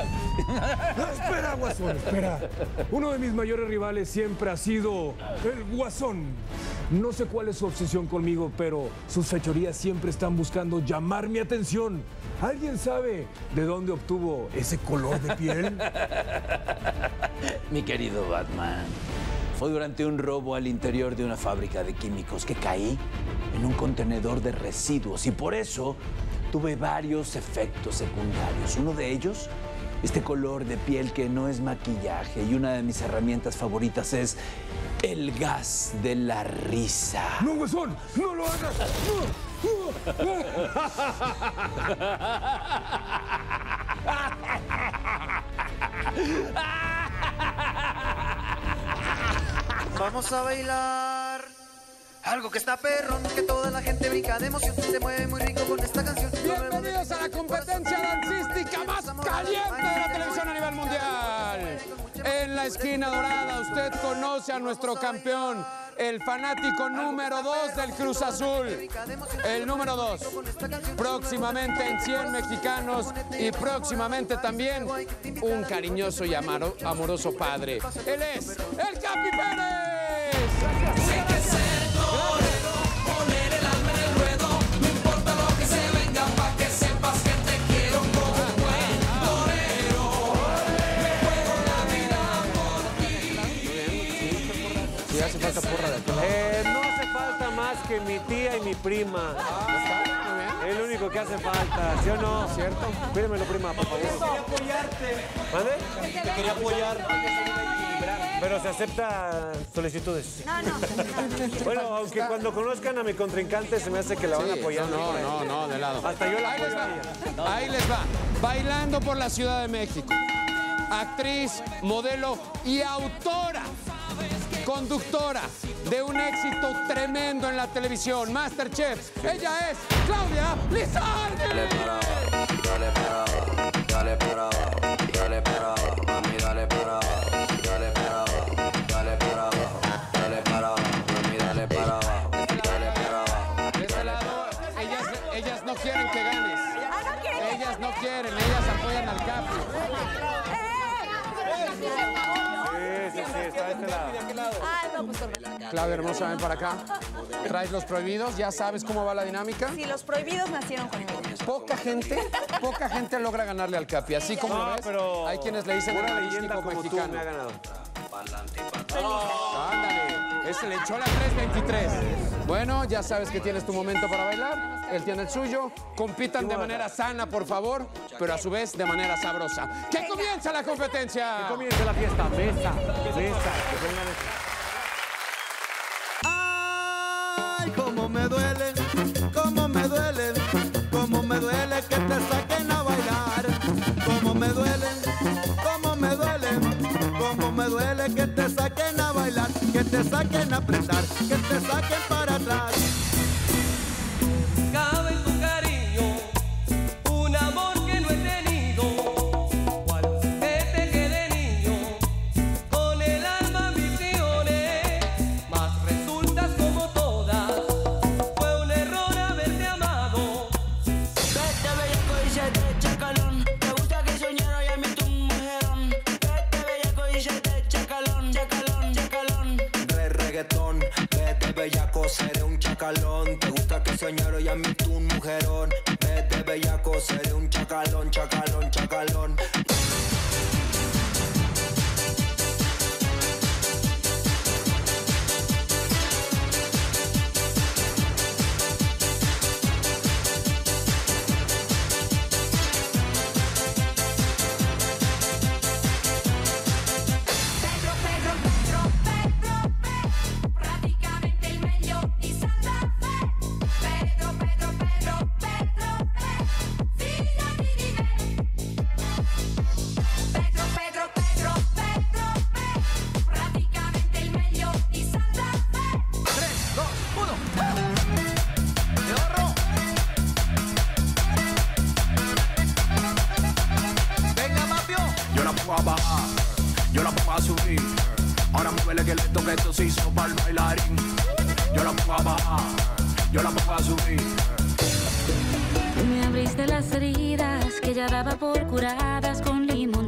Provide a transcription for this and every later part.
Espera, Guasón, espera. Uno de mis mayores rivales siempre ha sido el Guasón. No sé cuál es su obsesión conmigo, pero sus fechorías siempre están buscando llamar mi atención. ¿Alguien sabe de dónde obtuvo ese color de piel? Mi querido Batman, fue durante un robo al interior de una fábrica de químicos que caí en un contenedor de residuos y por eso tuve varios efectos secundarios. Uno de ellos, este color de piel que no es maquillaje, y una de mis herramientas favoritas es el gas de la risa. ¡No, Guasón! ¡No lo hagas! ¡No! Vamos a bailar algo que está perrón, que toda la gente brinca de emoción, se mueve muy rico con esta canción. Bienvenidos a la competencia dancística más caliente de la televisión a nivel mundial. En la esquina dorada usted conoce a nuestro campeón, el fanático número 2 del Cruz Azul. El número 2. Próximamente en 100 mexicanos y próximamente también un cariñoso y amoroso padre. Él es el Capi Pérez. Hay que ser torero, poner el alma en el ruedo, no importa lo que se venga, pa' que sepas que te quiero como un buen torero. Me juego la vida por ti. Sí, hace falta porra de aquí. No hace falta más que mi tía y mi prima. Es lo único que hace falta, ¿sí o no? ¿Cierto? Pídemelo, prima, por favor. Quería apoyarte. ¿Vale? Te quería apoyar. Pero se acepta solicitudes. No. Bueno, aunque cuando conozcan a mi contrincante se me hace que la van a apoyar. No, de lado. Hasta yo la Ahí les apoyo a va. ella. Ahí les va. Bailando por la Ciudad de México. Actriz, modelo y autora. Conductora de un éxito tremendo en la televisión, MasterChef. Ella es Claudia Lizalde. Dale para abajo, dale para abajo, dale para abajo, dale para abajo, mami, dale para abajo, dale para abajo, dale para abajo, dale para abajo, mami, dale para abajo, dale para abajo. De este lado, ellas no quieren que ganes. Ellas no quieren, ellas apoyan al Capi. Sí, está de este lado. Claudia hermosa, ven para acá. Traes los prohibidos, ya sabes cómo va la dinámica. Sí, los prohibidos nacieron conmigo. Poca gente logra ganarle al Capi, así como lo ves. Pero hay quienes le dicen una el leyenda místico como mexicano. tú me ha ganado. Ándale, ese le echó la 323. Bueno, ya sabes que tienes tu momento para bailar, él tiene el suyo. Compitan de manera sana, por favor, pero a su vez de manera sabrosa. ¡Que comience la competencia! Que comience la fiesta. Mesa. Ay, cómo me duele, cómo me duele, cómo me duele que te saquen a bailar. Cómo me duele, cómo me duele, cómo me duele que te saquen a bailar, que te saquen a apretar, que te saquen para atrás. Cabe en tu cariño un amor que no he tenido, cual este que de niño con el alma ambiciones, mas resultas como todas, fue un error haberte amado. Vete bellaco y se te echa calón. Te gusta que soñara y a mí tu mujerón. Vete bellaco y se te echa calón, chacalón, chacalón. Reggaetón, vete bellaco, seré un chacalón. Te gusta que soñara y a mí tu mujerón. Vete bellaco, seré un chacalón, chacalón, chacalón. Prácticamente el meglio di Santa Fe. Pedro, figlio di Vive. Pedro, prácticamente el meglio di Santa Fe. 3, 2, 1. ¡De ahorro! Venga, Mapio. Yo la pongo a bajar, yo la pongo a subir. Ahora muévele que le toque esto se hizo para el bailarín. Yo la pongo a bajar, yo la pongo a subir. Me abriste las heridas que ya daba por curadas con limón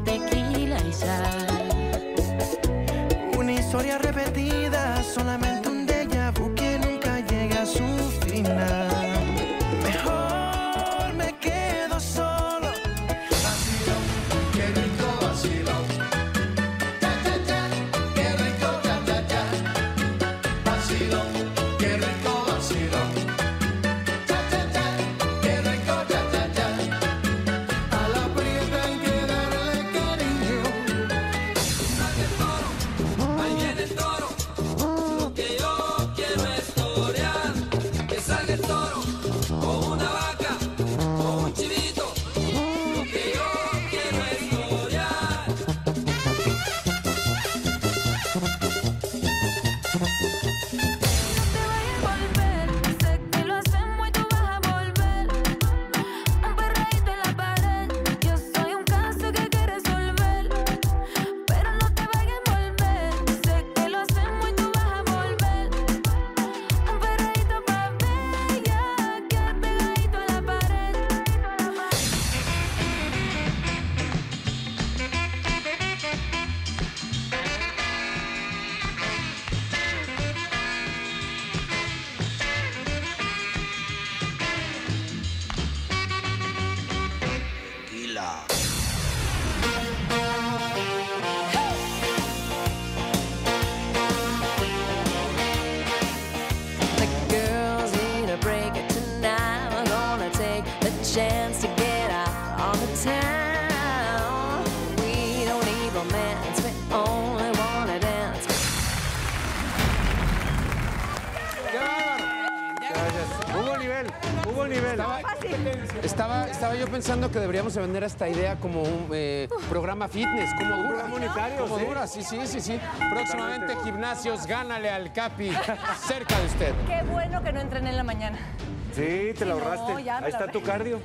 nivel. Estaba yo pensando que deberíamos de vender esta idea como un programa fitness, como dura. Programa unitario, Como sí. dura, sí. Próximamente Gimnasios Gánale al Capi, cerca de usted. Qué bueno que no entrené en la mañana. Sí, te la ahorraste. ya me Ahí la está tu cardio.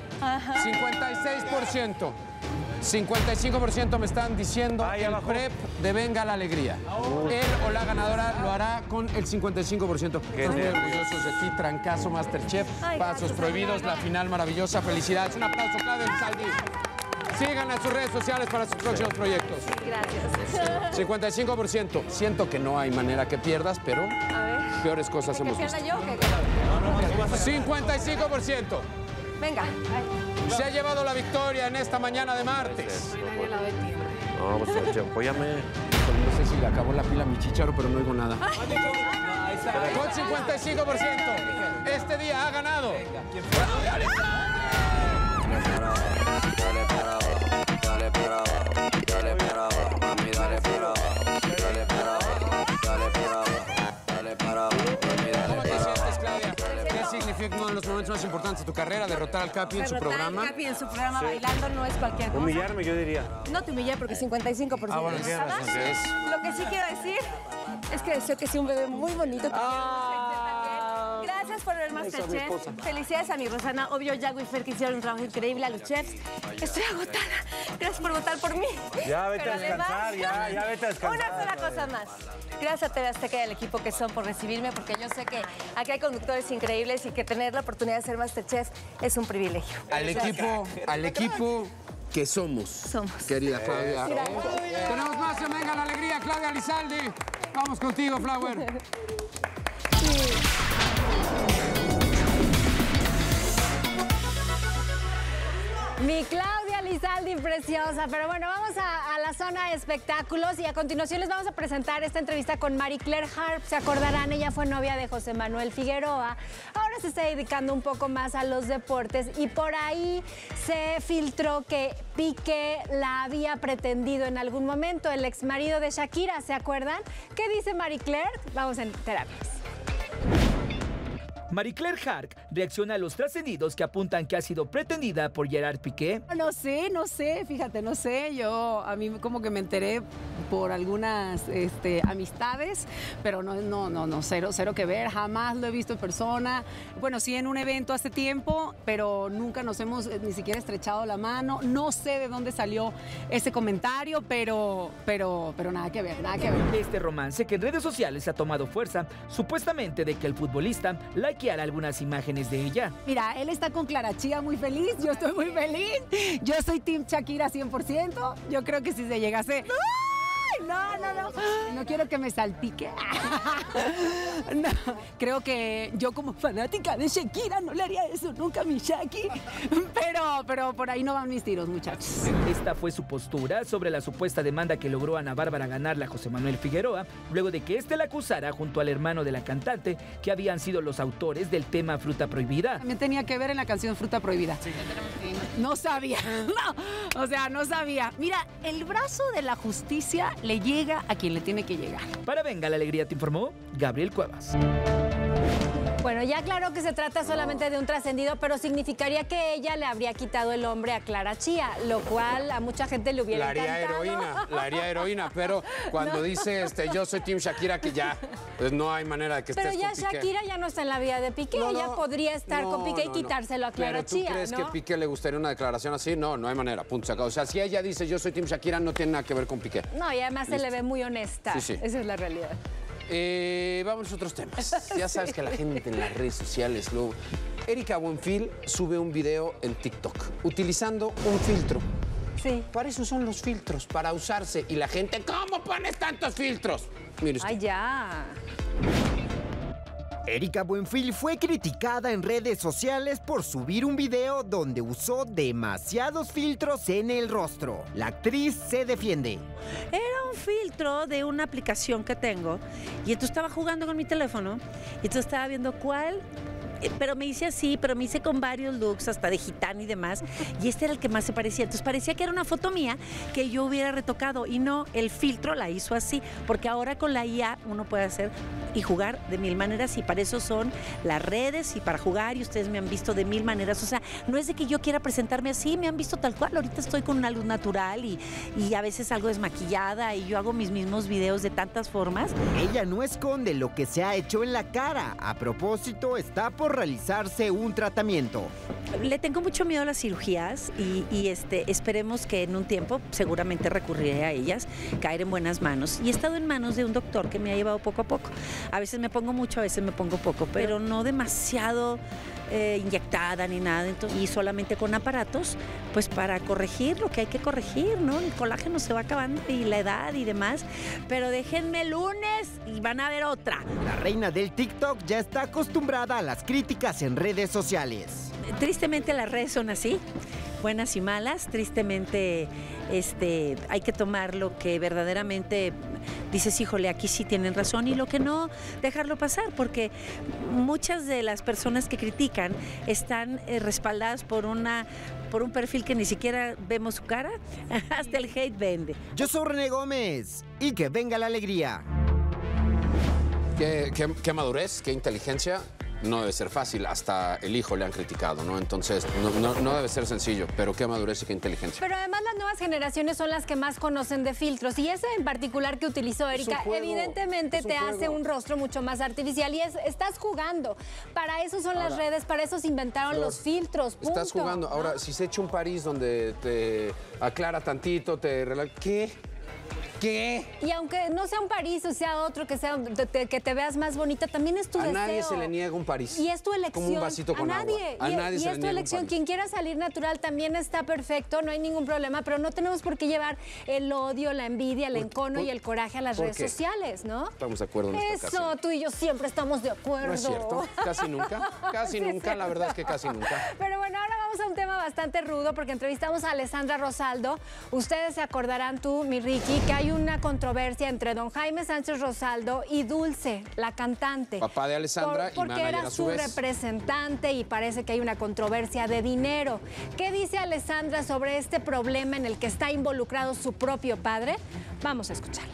56%. 55% me están diciendo Ah, ya el bajó. prep de Venga la Alegría. Él o la ganadora lo hará con el 55%. Estoy muy orgullosos de ti, trancazo, Masterchef, Ay, Pasos gracias, Prohibidos, amiga. la final maravillosa. Felicidades. Un aplauso, Claudia Elizalde. Sigan a sus redes sociales para sus próximos proyectos. Gracias. 55%. Siento que no hay manera que pierdas, pero A ver. peores cosas ¿Que hemos pierda visto. yo o qué? 55%. Venga. Se ha llevado la victoria en esta mañana de martes. No, pues apóyame. No sé si le acabó la pila a mi chicharo, pero no oigo nada. Con 55%. Este día ha ganado. Dale para abajo, dale para abajo, mami, dale para abajo, dale para abajo, dale para abajo, dale para abajo, mami, dale ¿Cómo te para abajo. sientes, Claudia? ¿Qué significa uno de los momentos más importantes de tu carrera? Derrotar al Capi en su Derrotar al programa. Capi en su programa bailando no es cualquier cosa. Humillarme, yo diría. No te humillé porque 55%. Ah, bueno, tienes ¿Sabes? razón, sí es. Lo que sí quiero decir es que deseo que sea un bebé muy bonito. Que Gracias por el Masterchef. Felicidades a mi Rosana, obvio, Yago y Fer, que hicieron un trabajo increíble, a los chefs. Estoy agotada. Gracias por votar por mí. Ya vete Pero a descansar, además, ya vete a descansar. Una sola cosa más. Gracias a TV Azteca y al equipo que son por recibirme, porque yo sé que aquí hay conductores increíbles y que tener la oportunidad de ser Masterchef es un privilegio. Al equipo que somos. Querida Claudia. Tenemos más en Venga la Alegría, Claudia Elizalde. Vamos contigo, Flower. Mi Claudia Elizalde, preciosa. Pero bueno, vamos a la zona de espectáculos y a continuación les vamos a presentar esta entrevista con Marie Claire Harp. Se acordarán, ella fue novia de José Manuel Figueroa. Ahora se está dedicando un poco más a los deportes y por ahí se filtró que Piqué la había pretendido en algún momento, el exmarido de Shakira, ¿se acuerdan? ¿Qué dice Marie Claire? Vamos a enterarnos. Marie Claire Harp reacciona a los trascendidos que apuntan que ha sido pretendida por Gerard Piqué. No sé, fíjate, no sé. Yo, a mí como que me enteré por algunas amistades, pero no, cero que ver, jamás lo he visto en persona. Bueno, sí en un evento hace tiempo, pero nunca nos hemos ni siquiera estrechado la mano. No sé de dónde salió ese comentario, pero nada que ver, nada que ver. Este romance que en redes sociales ha tomado fuerza, supuestamente de que el futbolista likeara algunas imágenes de ella. Mira, él está con Clara Chía muy feliz, yo estoy muy feliz. Yo soy Team Shakira 100%. Yo creo que si se llegase... No quiero que me salpique. No, creo que yo como fanática de Shakira no le haría eso nunca a mi Shaki. Pero por ahí no van mis tiros, muchachos. Esta fue su postura sobre la supuesta demanda que logró Ana Bárbara ganarle a José Manuel Figueroa, luego de que éste la acusara junto al hermano de la cantante, que habían sido los autores del tema Fruta Prohibida. También tenía que ver en la canción Fruta Prohibida. Sí. No sabía, no sabía. Mira, el brazo de la justicia le llega a quien le tiene que llegar. Para Venga la Alegría te informó Gabriel Cuevas. Bueno, ya aclaró que se trata solamente de un trascendido, pero significaría que ella le habría quitado el hombre a Clara Chía, lo cual a mucha gente le hubiera encantado. La haría heroína, pero cuando dice yo soy Team Shakira, que ya pues no hay manera de que estés Pero ya con Piqué. Shakira ya no está en la vida de Piqué, ella podría estar con Piqué y quitárselo a Clara Chía, ¿Pero tú crees ¿no? que Piqué le gustaría una declaración así? No hay manera, punto, sacado. O sea, si ella dice yo soy Team Shakira, no tiene nada que ver con Piqué. No, y además se le ve muy honesta. Sí. Esa es la realidad. Vamos a otros temas. Ya sabes que la gente en las redes sociales luego... Erika Buenfil sube un video en TikTok utilizando un filtro. Sí. Para eso son los filtros, para usarse. Y la gente, ¿cómo pones tantos filtros? Mire usted. Ay, ya. Erika Buenfil fue criticada en redes sociales por subir un video donde usó demasiados filtros en el rostro. La actriz se defiende. Era un filtro de una aplicación que tengo y entonces estaba jugando con mi teléfono y entonces estaba viendo cuál pero me hice así, pero me hice con varios looks, hasta de gitana y demás, y este era el que más se parecía. Entonces parecía que era una foto mía que yo hubiera retocado, y no, el filtro la hizo así, porque ahora con la IA uno puede hacer y jugar de mil maneras, y para eso son las redes y para jugar, y ustedes me han visto de mil maneras. O sea, no es de que yo quiera presentarme así, me han visto tal cual. Ahorita estoy con una luz natural y a veces algo desmaquillada, y yo hago mis mismos videos de tantas formas. Ella no esconde lo que se ha hecho en la cara. A propósito, está por realizarse un tratamiento. Le tengo mucho miedo a las cirugías y esperemos que en un tiempo seguramente recurriré a ellas, caer en buenas manos. Y he estado en manos de un doctor que me ha llevado poco a poco. A veces me pongo mucho, a veces me pongo poco, pero no demasiado inyectada ni nada. Entonces, y solamente con aparatos, pues para corregir lo que hay que corregir, ¿no? El colágeno se va acabando y la edad y demás. Pero déjenme el lunes y van a ver otra. La reina del TikTok ya está acostumbrada a las críticas en redes sociales. Tristemente las redes son así, buenas y malas. Tristemente hay que tomar lo que verdaderamente dices, híjole, aquí sí tienen razón, y lo que no, dejarlo pasar, porque muchas de las personas que critican están respaldadas por un perfil que ni siquiera vemos su cara. Hasta el hate vende. Yo soy René Gómez, y que venga la alegría. Qué madurez, qué inteligencia. No debe ser fácil, hasta el hijo le han criticado, ¿no? Entonces, no debe ser sencillo, pero qué madurez y qué inteligencia. Pero además las nuevas generaciones son las que más conocen de filtros, y ese en particular que utilizó Erika, evidentemente te hace un rostro mucho más artificial, y estás jugando. Para eso son las redes, para eso se inventaron los filtros, punto. Estás jugando. Ahora, si se echa un París donde te aclara tantito, te relaja, ¿qué? Y aunque no sea un París o sea otro, que te veas más bonita, también es tu deseo. A nadie se le niega un París. Y es tu elección. Como un vasito con agua. A nadie se le niega un París. Y es tu elección. Quien quiera salir natural también está perfecto, no hay ningún problema, pero no tenemos por qué llevar el odio, la envidia, el encono y el coraje a las redes sociales, ¿no? Estamos de acuerdo en esta ocasión. Eso, tú y yo siempre estamos de acuerdo. No es cierto, casi nunca, casi nunca, la verdad es que casi nunca. Pero bueno, ahora vamos a un tema bastante rudo, porque entrevistamos a Alessandra Rosaldo. Ustedes se acordarán, tú, mi Ricky, que hay una controversia entre don Jaime Sánchez Rosaldo y Dulce, la cantante. Papá de Alessandra y manager porque era a su su vez. representante, y parece que hay una controversia de dinero. ¿Qué dice Alessandra sobre este problema en el que está involucrado su propio padre? Vamos a escucharla.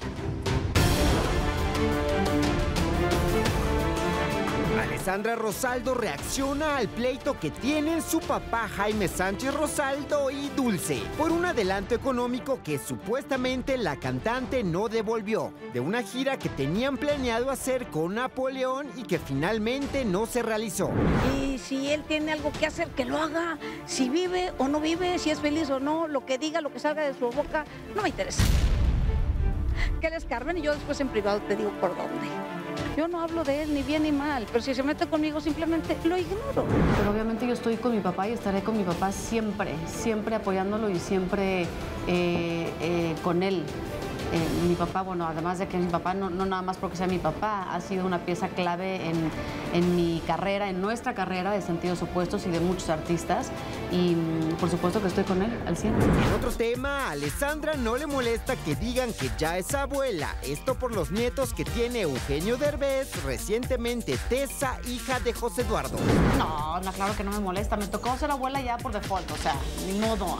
Alessandra Rosaldo reacciona al pleito que tienen su papá Jaime Sánchez Rosaldo y Dulce por un adelanto económico que supuestamente la cantante no devolvió de una gira que tenían planeado hacer con Napoleón y que finalmente no se realizó. Y si él tiene algo que hacer, que lo haga. Si vive o no vive, si es feliz o no, lo que diga, lo que salga de su boca, no me interesa. Que él es Carmen y yo después en privado te digo por dónde. Yo no hablo de él ni bien ni mal, pero si se mete conmigo simplemente lo ignoro. Pero obviamente yo estoy con mi papá y estaré con mi papá siempre, siempre apoyándolo y siempre con él. Mi papá, bueno, además de que es mi papá, no nada más porque sea mi papá, ha sido una pieza clave en mi carrera, en nuestra carrera de Sentidos Opuestos y de muchos artistas. Y por supuesto que estoy con él al 100%. En otro tema, a Alessandra no le molesta que digan que ya es abuela. Esto por los nietos que tiene Eugenio Derbez, recientemente Tessa, hija de José Eduardo. No, claro que no me molesta. Me tocó ser abuela ya por default, o sea, ni modo.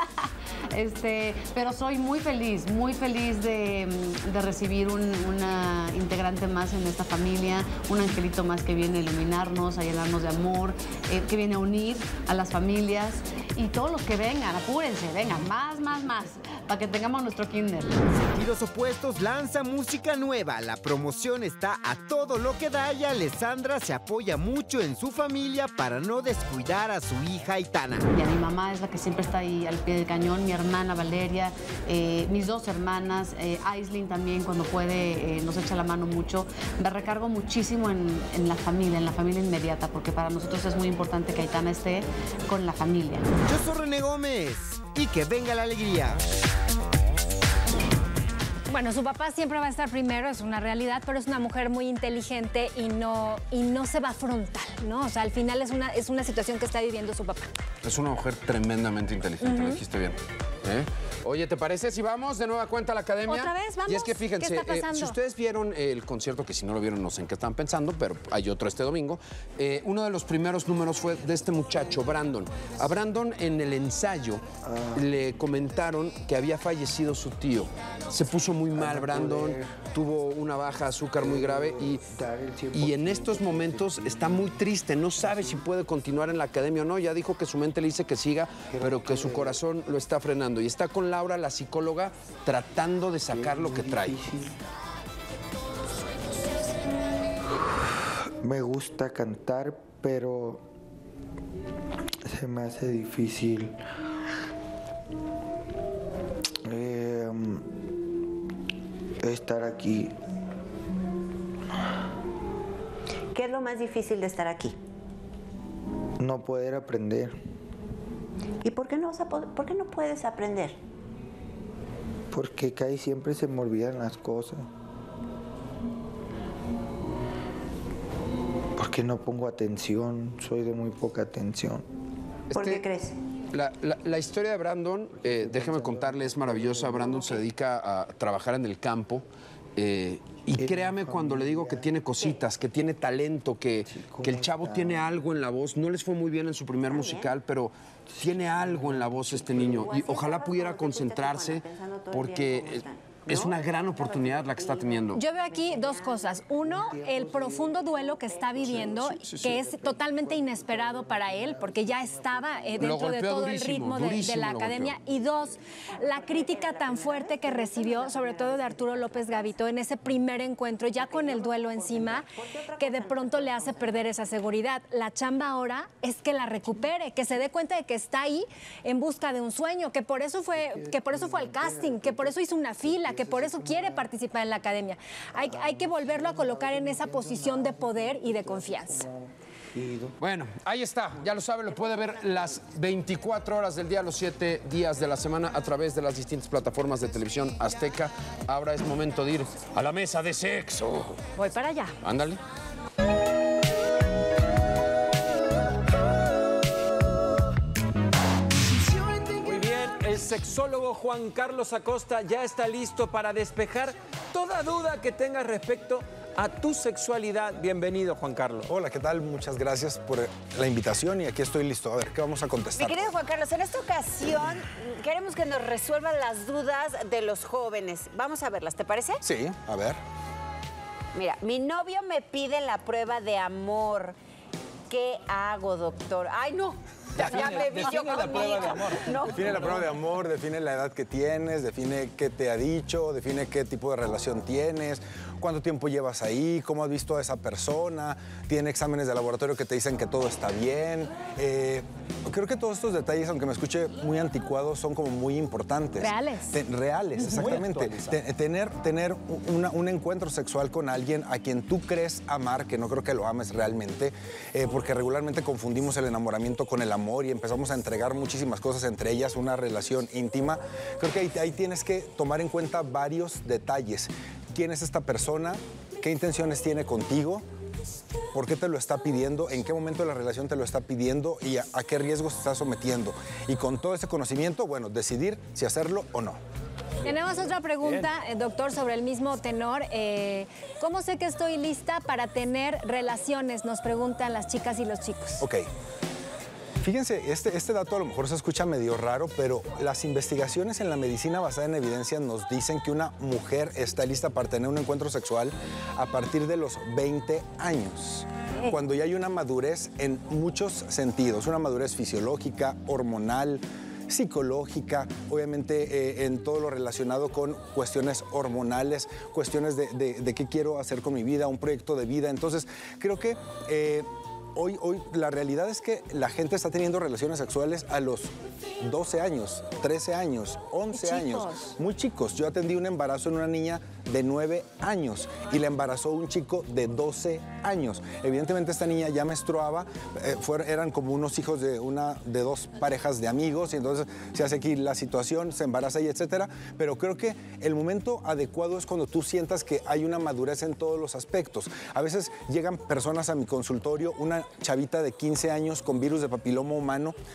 Pero soy muy feliz de recibir una integrante más en esta familia, un angelito más que viene a iluminarnos, a llenarnos de amor, que viene a unir a las familias, y todos los que vengan, apúrense, vengan, más, para que tengamos nuestro kinder. Sentidos Opuestos lanza música nueva, la promoción está a todo lo que da y Alessandra se apoya mucho en su familia para no descuidar a su hija Aitana. Y a mi mamá es la que siempre está ahí al pie del cañón, mi hermana Valeria, mis dos hermanas, Aislinn también cuando puede nos echa la mano mucho. Me recargo muchísimo en la familia inmediata, porque para nosotros es muy importante que Aitana esté con la familia. Yo soy René Gómez, y que venga la alegría. Bueno, su papá siempre va a estar primero, es una realidad, pero es una mujer muy inteligente y no se va frontal, ¿no? O sea, al final es una situación que está viviendo su papá. Es una mujer tremendamente inteligente, lo dijiste bien. Oye, ¿te parece si vamos de nueva cuenta a la academia? ¿Otra vez? ¿Vamos? Y es que fíjense, ¿Qué está pasando? si ustedes vieron el concierto, que si no lo vieron no sé en qué están pensando, pero hay otro este domingo, uno de los primeros números fue de este muchacho, Brandon. A Brandon en el ensayo le comentaron que había fallecido su tío. Se puso muy mal Brandon, tuvo una baja de azúcar muy grave y en estos momentos está muy triste, no sabe si puede continuar en la academia o no. Ya dijo que su mente le dice que siga, pero que su corazón lo está frenando. Y está con Laura, la psicóloga, tratando de sacar lo que trae. Me gusta cantar, pero se me hace difícil. Estar aquí. ¿Qué es lo más difícil de estar aquí? No poder aprender. ¿Y por qué no puedes aprender? Porque casi siempre se me olvidan las cosas. Porque no pongo atención, soy de muy poca atención. ¿Por qué crees? La historia de Brandon, déjeme contarle, es maravillosa. Brandon se dedica a trabajar en el campo. Y créame cuando le digo que tiene cositas, que tiene talento, que el chavo tiene algo en la voz. No les fue muy bien en su primer musical, pero tiene algo en la voz este niño. Y ojalá pudiera concentrarse porque es una gran oportunidad la que está teniendo. Yo veo aquí dos cosas. Uno, el profundo duelo que está viviendo, que es totalmente inesperado para él, porque ya estaba dentro de todo el ritmo de la academia. Y dos, la crítica tan fuerte que recibió, sobre todo de Arturo López Gavito, en ese primer encuentro, ya con el duelo encima, que de pronto le hace perder esa seguridad. La chamba ahora es que la recupere, que se dé cuenta de que está ahí en busca de un sueño, que por eso fue al casting, que por eso hizo una fila, que por eso quiere participar en la academia. Hay que volverlo a colocar en esa posición de poder y de confianza. Bueno, ahí está, ya lo sabe, lo puede ver las 24 horas del día, los 7 días de la semana a través de las distintas plataformas de televisión azteca. Ahora es momento de ir a la mesa de sexo. Voy para allá. Ándale. El sexólogo Juan Carlos Acosta ya está listo para despejar toda duda que tengas respecto a tu sexualidad. Bienvenido, Juan Carlos. Hola, ¿qué tal? Muchas gracias por la invitación y aquí estoy listo. A ver, ¿qué vamos a contestar? Mi querido Juan Carlos, en esta ocasión queremos que nos resuelvan las dudas de los jóvenes. Vamos a verlas, ¿te parece? Sí, a ver. Mira, mi novio me pide la prueba de amor. ¿Qué hago, doctor? ¡Ay, no! Define la prueba de amor. No. Define la prueba de amor, define la edad que tienes, define qué te ha dicho, define qué tipo de relación tienes, cuánto tiempo llevas ahí, cómo has visto a esa persona, tiene exámenes de laboratorio que te dicen que todo está bien. Creo que todos estos detalles, aunque me escuche muy anticuado, son como muy importantes. Reales. Reales, exactamente. Tener un encuentro sexual con alguien a quien tú crees amar, que no creo que lo ames realmente, porque regularmente confundimos el enamoramiento con el amor y empezamos a entregar muchísimas cosas, entre ellas una relación íntima. Creo que ahí tienes que tomar en cuenta varios detalles. ¿Quién es esta persona? ¿Qué intenciones tiene contigo? ¿Por qué te lo está pidiendo? ¿En qué momento de la relación te lo está pidiendo? ¿Y a qué riesgos te está sometiendo? Y con todo ese conocimiento, bueno, decidir si hacerlo o no. Tenemos otra pregunta, doctor, sobre el mismo tenor. ¿Cómo sé que estoy lista para tener relaciones? Nos preguntan las chicas y los chicos. Ok. Fíjense, este dato a lo mejor se escucha medio raro, pero las investigaciones en la medicina basada en evidencia nos dicen que una mujer está lista para tener un encuentro sexual a partir de los 20 años. Cuando ya hay una madurez en muchos sentidos, una madurez fisiológica, hormonal, psicológica, obviamente en todo lo relacionado con cuestiones hormonales, cuestiones de qué quiero hacer con mi vida, un proyecto de vida. Entonces, creo que hoy la realidad es que la gente está teniendo relaciones sexuales a los 12 años, 13 años, 11 años. Muy chicos. Yo atendí un embarazo en una niña de 9 años y la embarazó un chico de 12 años. Evidentemente esta niña ya menstruaba, eran como unos hijos de dos parejas de amigos y entonces se hace aquí la situación, se embaraza y etcétera. Pero creo que el momento adecuado es cuando tú sientas que hay una madurez en todos los aspectos. A veces llegan personas a mi consultorio, una chavita de 15 años con virus de papiloma humano,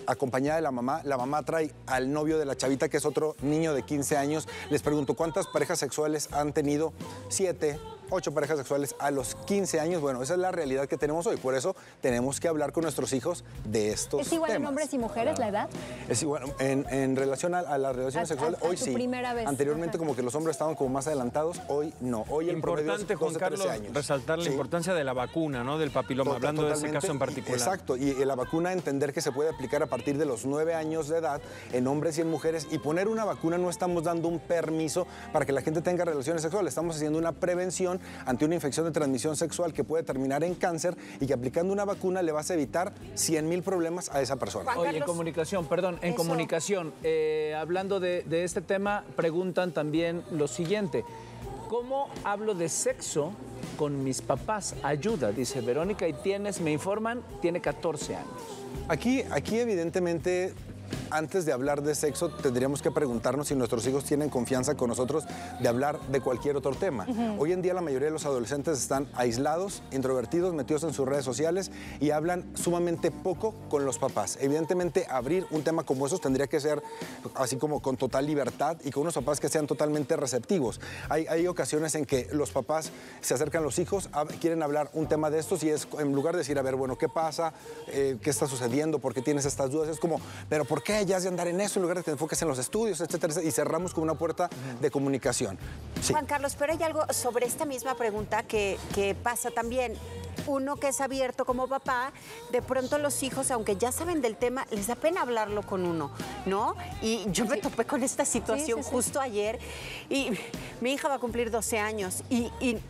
acompañada de la mamá trae al novio de la chavita, que es otro niño de 15 años. Les pregunto, ¿cuántas parejas sexuales han tenido? 7, 8 parejas sexuales a los 15 años. Bueno, esa es la realidad que tenemos hoy. Por eso tenemos que hablar con nuestros hijos de estos temas. ¿Es igual en hombres y mujeres la edad? Es igual. En relación a las relaciones sexuales, hoy sí. Primera vez. Anteriormente como que los hombres estaban como más adelantados, hoy no. Hoy el promedio es Importante, Juan 12, Carlos, 13 años. resaltar la importancia de la vacuna, ¿no? Del papiloma, hablando de ese caso en particular. Exacto, y la vacuna entender que se puede aplicar a partir de los 9 años de edad en hombres y en mujeres, y poner una vacuna no estamos dando un permiso para que la gente tenga relaciones sexuales, estamos haciendo una prevención ante una infección de transmisión sexual que puede terminar en cáncer, y que aplicando una vacuna le vas a evitar 100,000 problemas a esa persona. Oye, en comunicación, perdón, en comunicación, hablando de este tema, preguntan también lo siguiente: ¿cómo hablo de sexo con mis papás? Ayuda, dice Verónica, y me informan, tiene 14 años. Aquí evidentemente, antes de hablar de sexo, tendríamos que preguntarnos si nuestros hijos tienen confianza con nosotros de hablar de cualquier otro tema. Hoy en día la mayoría de los adolescentes están aislados, introvertidos, metidos en sus redes sociales y hablan sumamente poco con los papás. Evidentemente, abrir un tema como esos tendría que ser así como con total libertad y con unos papás que sean totalmente receptivos. Hay ocasiones en que los papás se acercan a los hijos, quieren hablar un tema de estos, y es en lugar de decir, a ver, bueno, ¿qué pasa? ¿Qué está sucediendo? ¿Por qué tienes estas dudas? Es como, ¿pero por qué ya has de andar en eso en lugar de que te enfoques en los estudios, etcétera, etcétera? Y cerramos con una puerta de comunicación. Sí. Juan Carlos, pero hay algo sobre esta misma pregunta que pasa también. Uno que es abierto como papá, de pronto los hijos, aunque ya saben del tema, les da pena hablarlo con uno, ¿no? Y yo me topé con esta situación justo ayer, y mi hija va a cumplir 12 años y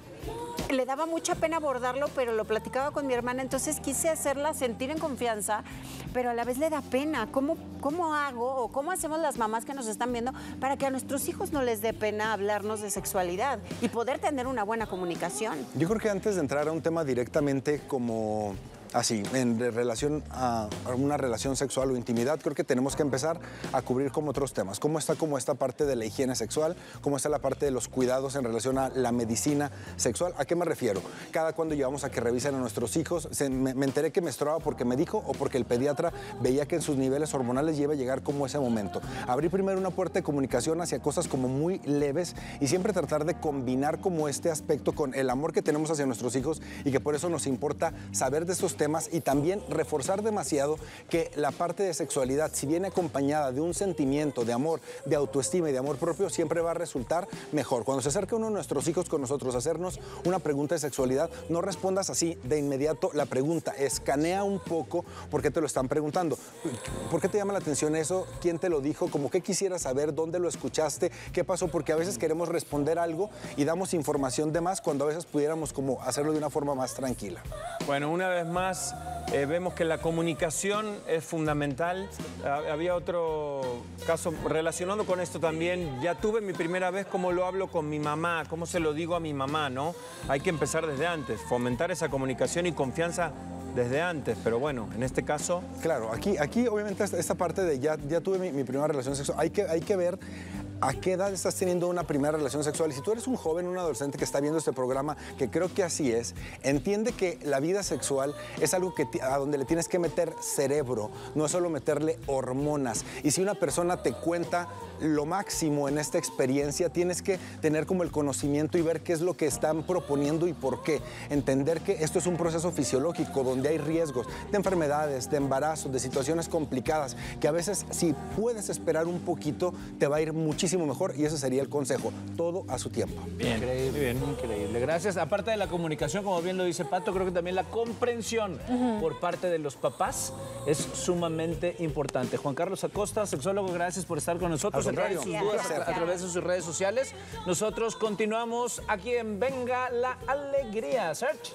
le daba mucha pena abordarlo, pero lo platicaba con mi hermana, entonces quise hacerla sentir en confianza, pero a la vez le da pena. ¿Cómo hago o cómo hacemos las mamás que nos están viendo para que a nuestros hijos no les dé pena hablarnos de sexualidad y poder tener una buena comunicación? Yo creo que antes de entrar a un tema directamente como así, en relación a una relación sexual o intimidad, creo que tenemos que empezar a cubrir como otros temas. ¿Cómo está como esta parte de la higiene sexual? ¿Cómo está la parte de los cuidados en relación a la medicina sexual? ¿A qué me refiero? Cada cuando llevamos a que revisen a nuestros hijos, me enteré que menstruaba porque me dijo o porque el pediatra veía que en sus niveles hormonales iba a llegar como ese momento. Abrir primero una puerta de comunicación hacia cosas como muy leves y siempre tratar de combinar como este aspecto con el amor que tenemos hacia nuestros hijos, y que por eso nos importa saber de estos temas, y también reforzar demasiado que la parte de sexualidad, si viene acompañada de un sentimiento de amor, de autoestima y de amor propio, siempre va a resultar mejor. Cuando se acerca uno de nuestros hijos con nosotros a hacernos una pregunta de sexualidad, no respondas así de inmediato la pregunta, escanea un poco por qué te lo están preguntando. ¿Por qué te llama la atención eso? ¿Quién te lo dijo? ¿Cómo qué quisieras saber? ¿Dónde lo escuchaste? ¿Qué pasó? Porque a veces queremos responder algo y damos información de más cuando a veces pudiéramos como hacerlo de una forma más tranquila. Bueno, una vez más, vemos que la comunicación es fundamental. Había otro caso relacionado con esto también. Ya tuve mi primera vez, ¿cómo lo hablo con mi mamá? ¿Cómo se lo digo a mi mamá, no? Hay que empezar desde antes, fomentar esa comunicación y confianza desde antes, pero bueno, en este caso... Claro, aquí obviamente esta parte de ya tuve mi primera relación sexual, hay que ver a qué edad estás teniendo una primera relación sexual. Y si tú eres un joven, un adolescente que está viendo este programa, que creo que así es, entiende que la vida sexual es algo a donde le tienes que meter cerebro, no es solo meterle hormonas. Y si una persona te cuenta lo máximo en esta experiencia, tienes que tener como el conocimiento y ver qué es lo que están proponiendo y por qué. Entender que esto es un proceso fisiológico donde hay riesgos de enfermedades, de embarazos, de situaciones complicadas, que a veces si puedes esperar un poquito te va a ir muchísimo mejor, y ese sería el consejo, todo a su tiempo. Bien, increíble, increíble. Gracias. Aparte de la comunicación, como bien lo dice Pato, creo que también la comprensión por parte de los papás es sumamente importante. Juan Carlos Acosta, sexólogo, gracias por estar con nosotros. Aclarar sus dudas a través de sus redes sociales. Nosotros continuamos aquí en Venga la Alegría. Search.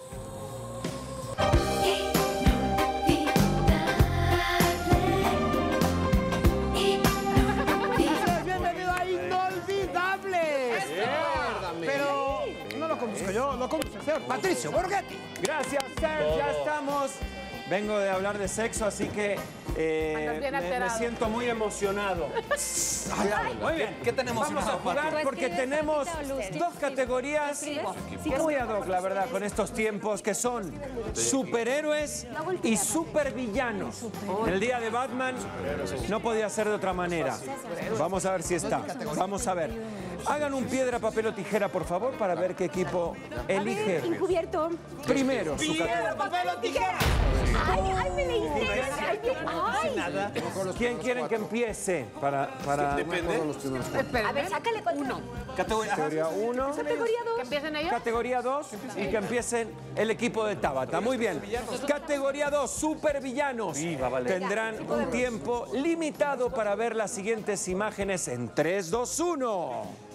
Bienvenido a Inolvidables. Pero no lo conduzco yo, lo conduce el señor Patricio Borghetti. Gracias, Ser. Ya estamos Vengo de hablar de sexo, así que me siento muy emocionado. Muy bien. ¿Qué tenemos? Vamos a jugar porque tenemos dos categorías muy ad hoc, la verdad, con estos tiempos que son superhéroes y supervillanos. El día de Batman no podía ser de otra manera. Vamos a ver si está. Vamos a ver. Hagan un piedra, papel o tijera, por favor, para ver qué equipo elige Encubierto. primero su Piedra, categoría. papel o tijera. Ay, me leíste. Ay. ¿Quién quieren que empiece? Para... Depende. A ver, sácale con uno. Categoría 1. Categoría 2. ¿Que empiecen ellos? Categoría 2 y que empiecen el equipo de Tabata. Muy bien. Categoría 2, supervillanos. Tendrán un tiempo limitado para ver las siguientes imágenes en 3, 2, 1.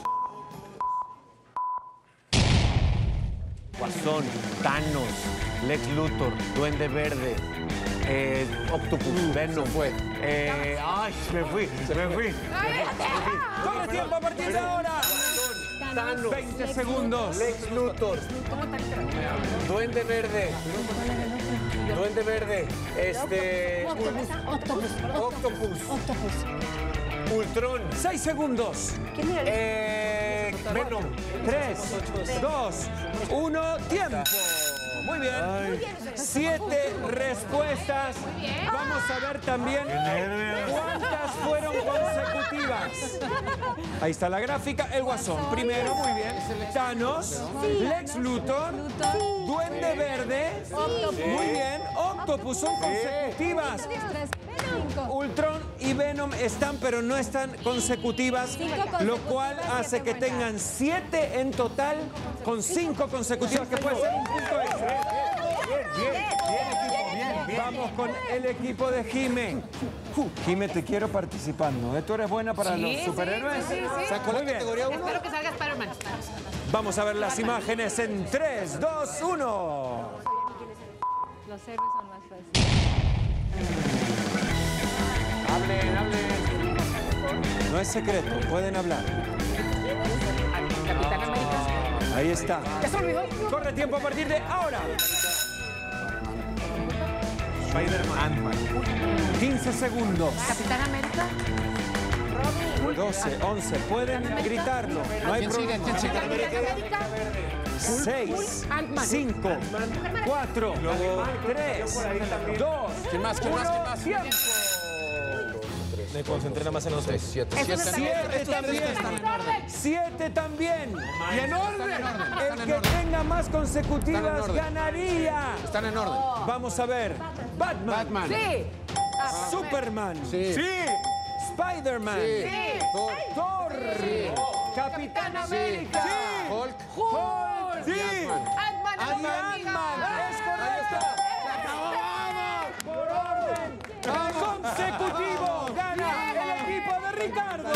Guasón, Thanos, Lex Luthor, Duende Verde, Octopus, Venom. Ay, me fui. Corre tiempo a partir de ahora. Thanos, 20 segundos. Lex Luthor, Duende Verde, Octopus, Ultron. 6 segundos. Venom. 3, 2, 1, tiempo. Muy bien. 7 respuestas. Vamos a ver también cuántas fueron consecutivas. Ahí está la gráfica. El Guasón primero, muy bien. Thanos, Lex Luthor, Duende Verde. Muy bien. Octopus son consecutivas. Ultron y Venom están, pero no están consecutivas, lo cual hace que tengan 7 en total, con 5 consecutivas, que puede ser un punto extra. Bien. Vamos con el equipo de Jime. Jime, te quiero participando. ¿Tú eres buena para los superhéroes? ¿Sacó la categoría 1? Espero que salga Spider-Man. Vamos a ver las imágenes en 3, 2, 1. Los héroes son más fáciles. Hablen. No es secreto, pueden hablar. Capitán América. Ahí está. ¿Ya se olvidó? Corre tiempo a partir de ahora. Spider-Man. 15 segundos. Capitán América. 12, 11. Pueden gritarlo. No hay problema. ¿Quién sigue? 6, 5, 4, 3, 2, ¿Quién más? tiempo. Me concentré nada más en los 7. 7 también. 7 también. Y en orden. El que tenga más consecutivas ganaría. Están en orden. Vamos a ver. Batman. Sí. Superman. Sí. Spider-Man. Sí. Thor. Sí. Capitán América. Sí. Hulk. Sí. Ant-Man. Ant-Man. Es correcto. Por orden consecutivo gana el equipo de Ricardo.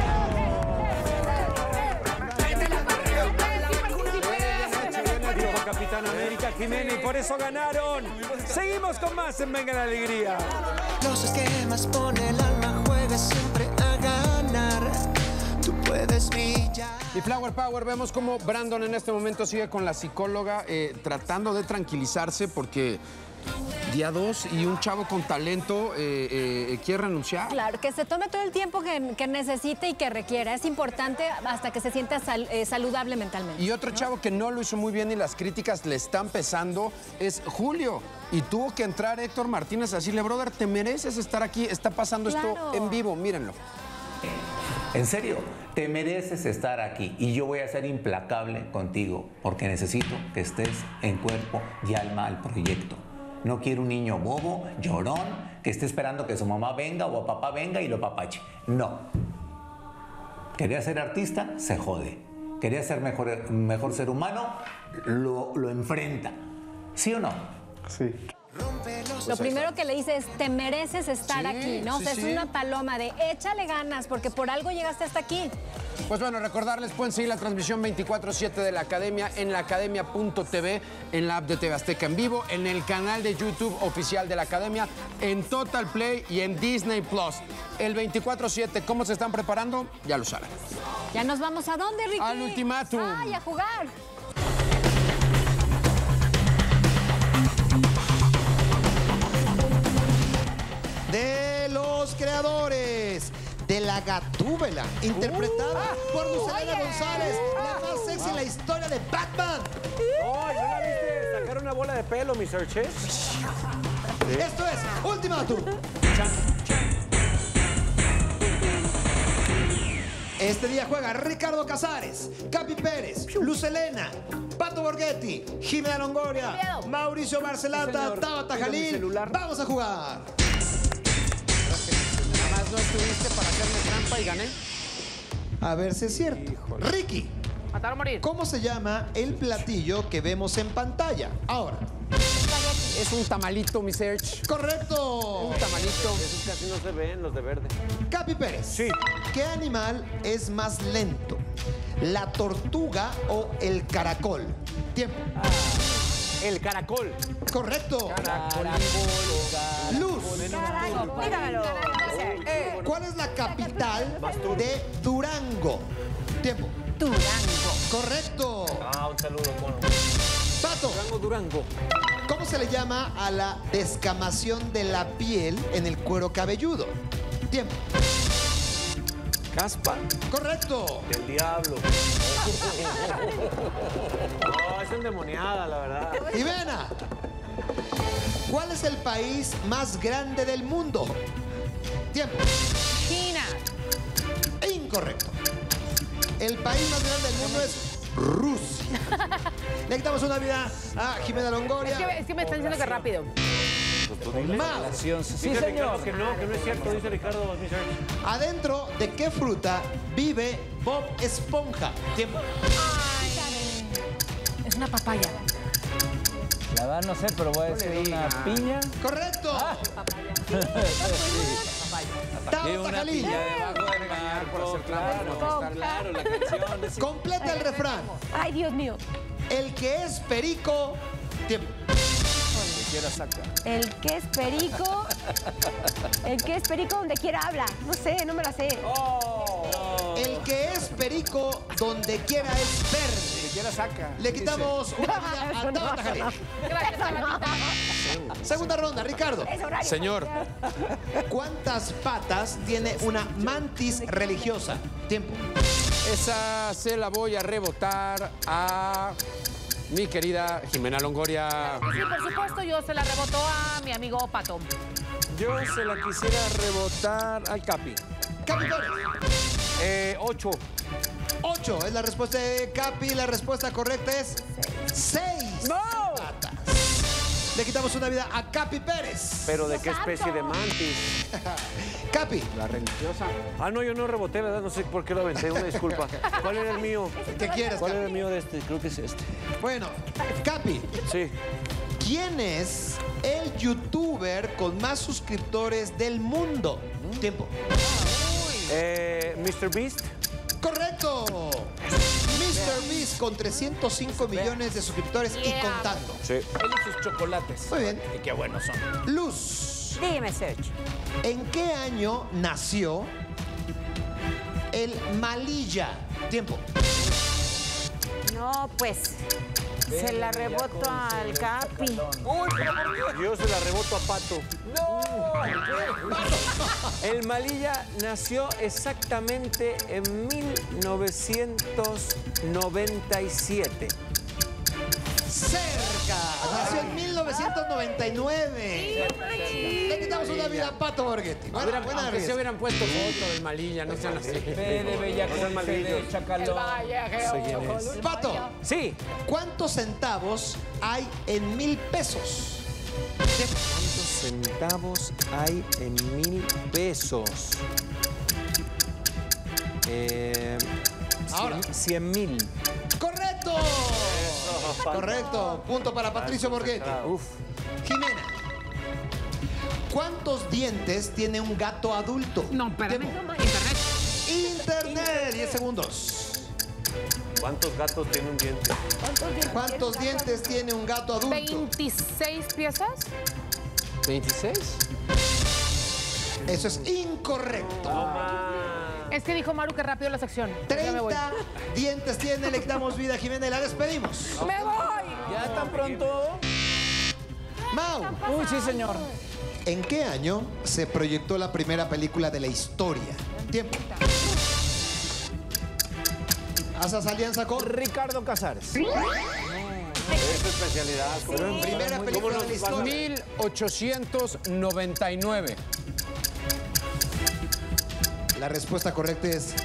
Dijo Capitán América, Jimena, y por eso ganaron. Seguimos con más en Venga la Alegría. Los esquemas pone el alma, juega siempre a ganar. Tú puedes brillar. Y Flower Power, vemos como Brandon en este momento sigue con la psicóloga tratando de tranquilizarse porque día 2 y un chavo con talento quiere renunciar. Claro, que se tome todo el tiempo que necesite y que requiera. Es importante hasta que se sienta saludable mentalmente. Y otro chavo que no lo hizo muy bien y las críticas le están pesando es Julio. Y tuvo que entrar Héctor Martínez a decirle, brother, te mereces estar aquí. Está pasando esto en vivo, mírenlo. En serio, te mereces estar aquí y yo voy a ser implacable contigo porque necesito que estés en cuerpo y alma al proyecto. No quiero un niño bobo, llorón, que esté esperando que su mamá venga o papá venga y lo papache. No. Quería ser artista, se jode. Quería ser mejor ser humano, lo enfrenta. ¿Sí o no? Sí. Lo primero que le dice es, te mereces estar aquí, ¿no? O sea, es una paloma de échale ganas, porque por algo llegaste hasta aquí. Pues bueno, recordarles, pueden seguir la transmisión 24/7 de la Academia en laacademia.tv, en la app de TV Azteca en vivo, en el canal de YouTube oficial de la Academia, en Total Play y en Disney Plus. El 24/7, ¿cómo se están preparando? Ya lo saben. Ya nos vamos a dónde, Ricky. Al ultimátum. ¡Ay, a jugar! creadores de La Gatúbela, interpretada por Lucelena González, la más sexy en la historia de Batman. ¡Oh, ¿no la viste sacar una bola de pelo, mi Search? Esto es Ultimátum. Este día juega Ricardo Casares, Capi Pérez, Lucelena, Pato Borghetti, Jimena Longoria, Mauricio Marcelata, Tabata Jalil. Vamos a jugar. Nada más no estuviste para hacerme trampa y gané. A ver si es cierto. Ricky, Matar o morir. ¿cómo se llama el platillo que vemos en pantalla? Ahora. Es un tamalito, mi Search. ¡Correcto! Un tamalito. Esos casi no se ven, los de verde. Capi Pérez. Sí. ¿Qué animal es más lento? ¿La tortuga o el caracol? Tiempo. El caracol. Correcto. Luz. Dígamelo. ¿Cuál es la capital de Durango? Tiempo. Durango. Correcto. Ah, un saludo, Mono. Pato. Durango. ¿Cómo se le llama a la descamación de la piel en el cuero cabelludo? Tiempo. Caspa. Correcto. El diablo. No, es endemoniada, la verdad. Ivena, ¿cuál es el país más grande del mundo? Tiempo. China. Incorrecto. El país más grande del mundo es Rusia. Le quitamos una vida a Jimena Longoria. Es que me están diciendo que rápido. Más. Sí, Dice señor. Ricardo que no es cierto, dice Ricardo. ¿Adentro de qué fruta vive Bob Esponja? Tiempo. Es una papaya. La verdad no sé, pero voy a decir una piña. ¡Correcto! Tabata Jalil. debajo del mar, por hacer claro, la canción. Completa el refrán. Ay, Dios mío. El que es perico. Tiempo. Quiera saca. El que es perico. El que es perico donde quiera habla. No sé, no me la sé. El que es perico donde quiera es verde. Que quiera saca. Le quitamos una vida a Tabata Jalil. Gracias, Tabatita. Segunda ronda, Ricardo. Señor. ¿Cuántas patas tiene una mantis religiosa? Tiempo. Esa se la voy a rebotar a mi querida Jimena Longoria. Sí, por supuesto, yo se la rebotó a mi amigo Pato. Yo se la quisiera rebotar al Capi. Capi Pérez. 8. 8 es la respuesta de Capi. La respuesta correcta es 6 patas. Le quitamos una vida a Capi Pérez. ¿Pero de qué especie de mantis? Capi. La religiosa. Ah, no, yo no reboté, ¿verdad? No sé por qué lo aventé, una disculpa. ¿Cuál era el mío? ¿Qué quieres, ¿Cuál Capi? era el mío de este? Creo que es este. Bueno, Capi. Sí. ¿Quién es el youtuber con más suscriptores del mundo? Tiempo. Mr. Beast. Correcto. Mr. Beast con 305 millones de suscriptores y contando. Sí. Él y sus chocolates. Muy bien. Y qué buenos son. Luz. Dime, Sergio. ¿En qué año nació el Malilla? Tiempo. No, pues. Se la reboto al Capi. Yo se la reboto a Pato. El Malilla nació exactamente en 1997. Cerca. Nació en 1999. Le quitamos una vida a Pato Borghetti. Buena Aunque se arriesga. hubieran puesto foto del Malilla, no sean así. De Bellacote, de Chacalón. Pato. Sí. ¿Cuántos centavos hay en 1000 pesos? ¿Cuántos centavos hay en 1000 pesos? Ahora. 100,000. ¡Correcto! Correcto. Punto para Patricio Borghetti. Jimena. ¿Cuántos dientes tiene un gato adulto? No, espérame. Tiempo. Internet. Internet. 10 segundos. ¿Cuántos gatos tiene un diente? ¿Cuántos dientes tiene un gato adulto? 26 piezas. ¿26? Eso es incorrecto. Es que dijo Maru que rápido la sección. Ya me voy. 30 dientes tiene. Le quitamos vida a Jimena y la despedimos. ¡Me voy! ¿Ya tan pronto? Mau. Uy, sí, señor. ¿En qué año se proyectó la primera película de la historia? Tiempo. ¿Haces alianza con? Ricardo Casares. Es especialidad. Primera película de la historia. 1899. La respuesta correcta es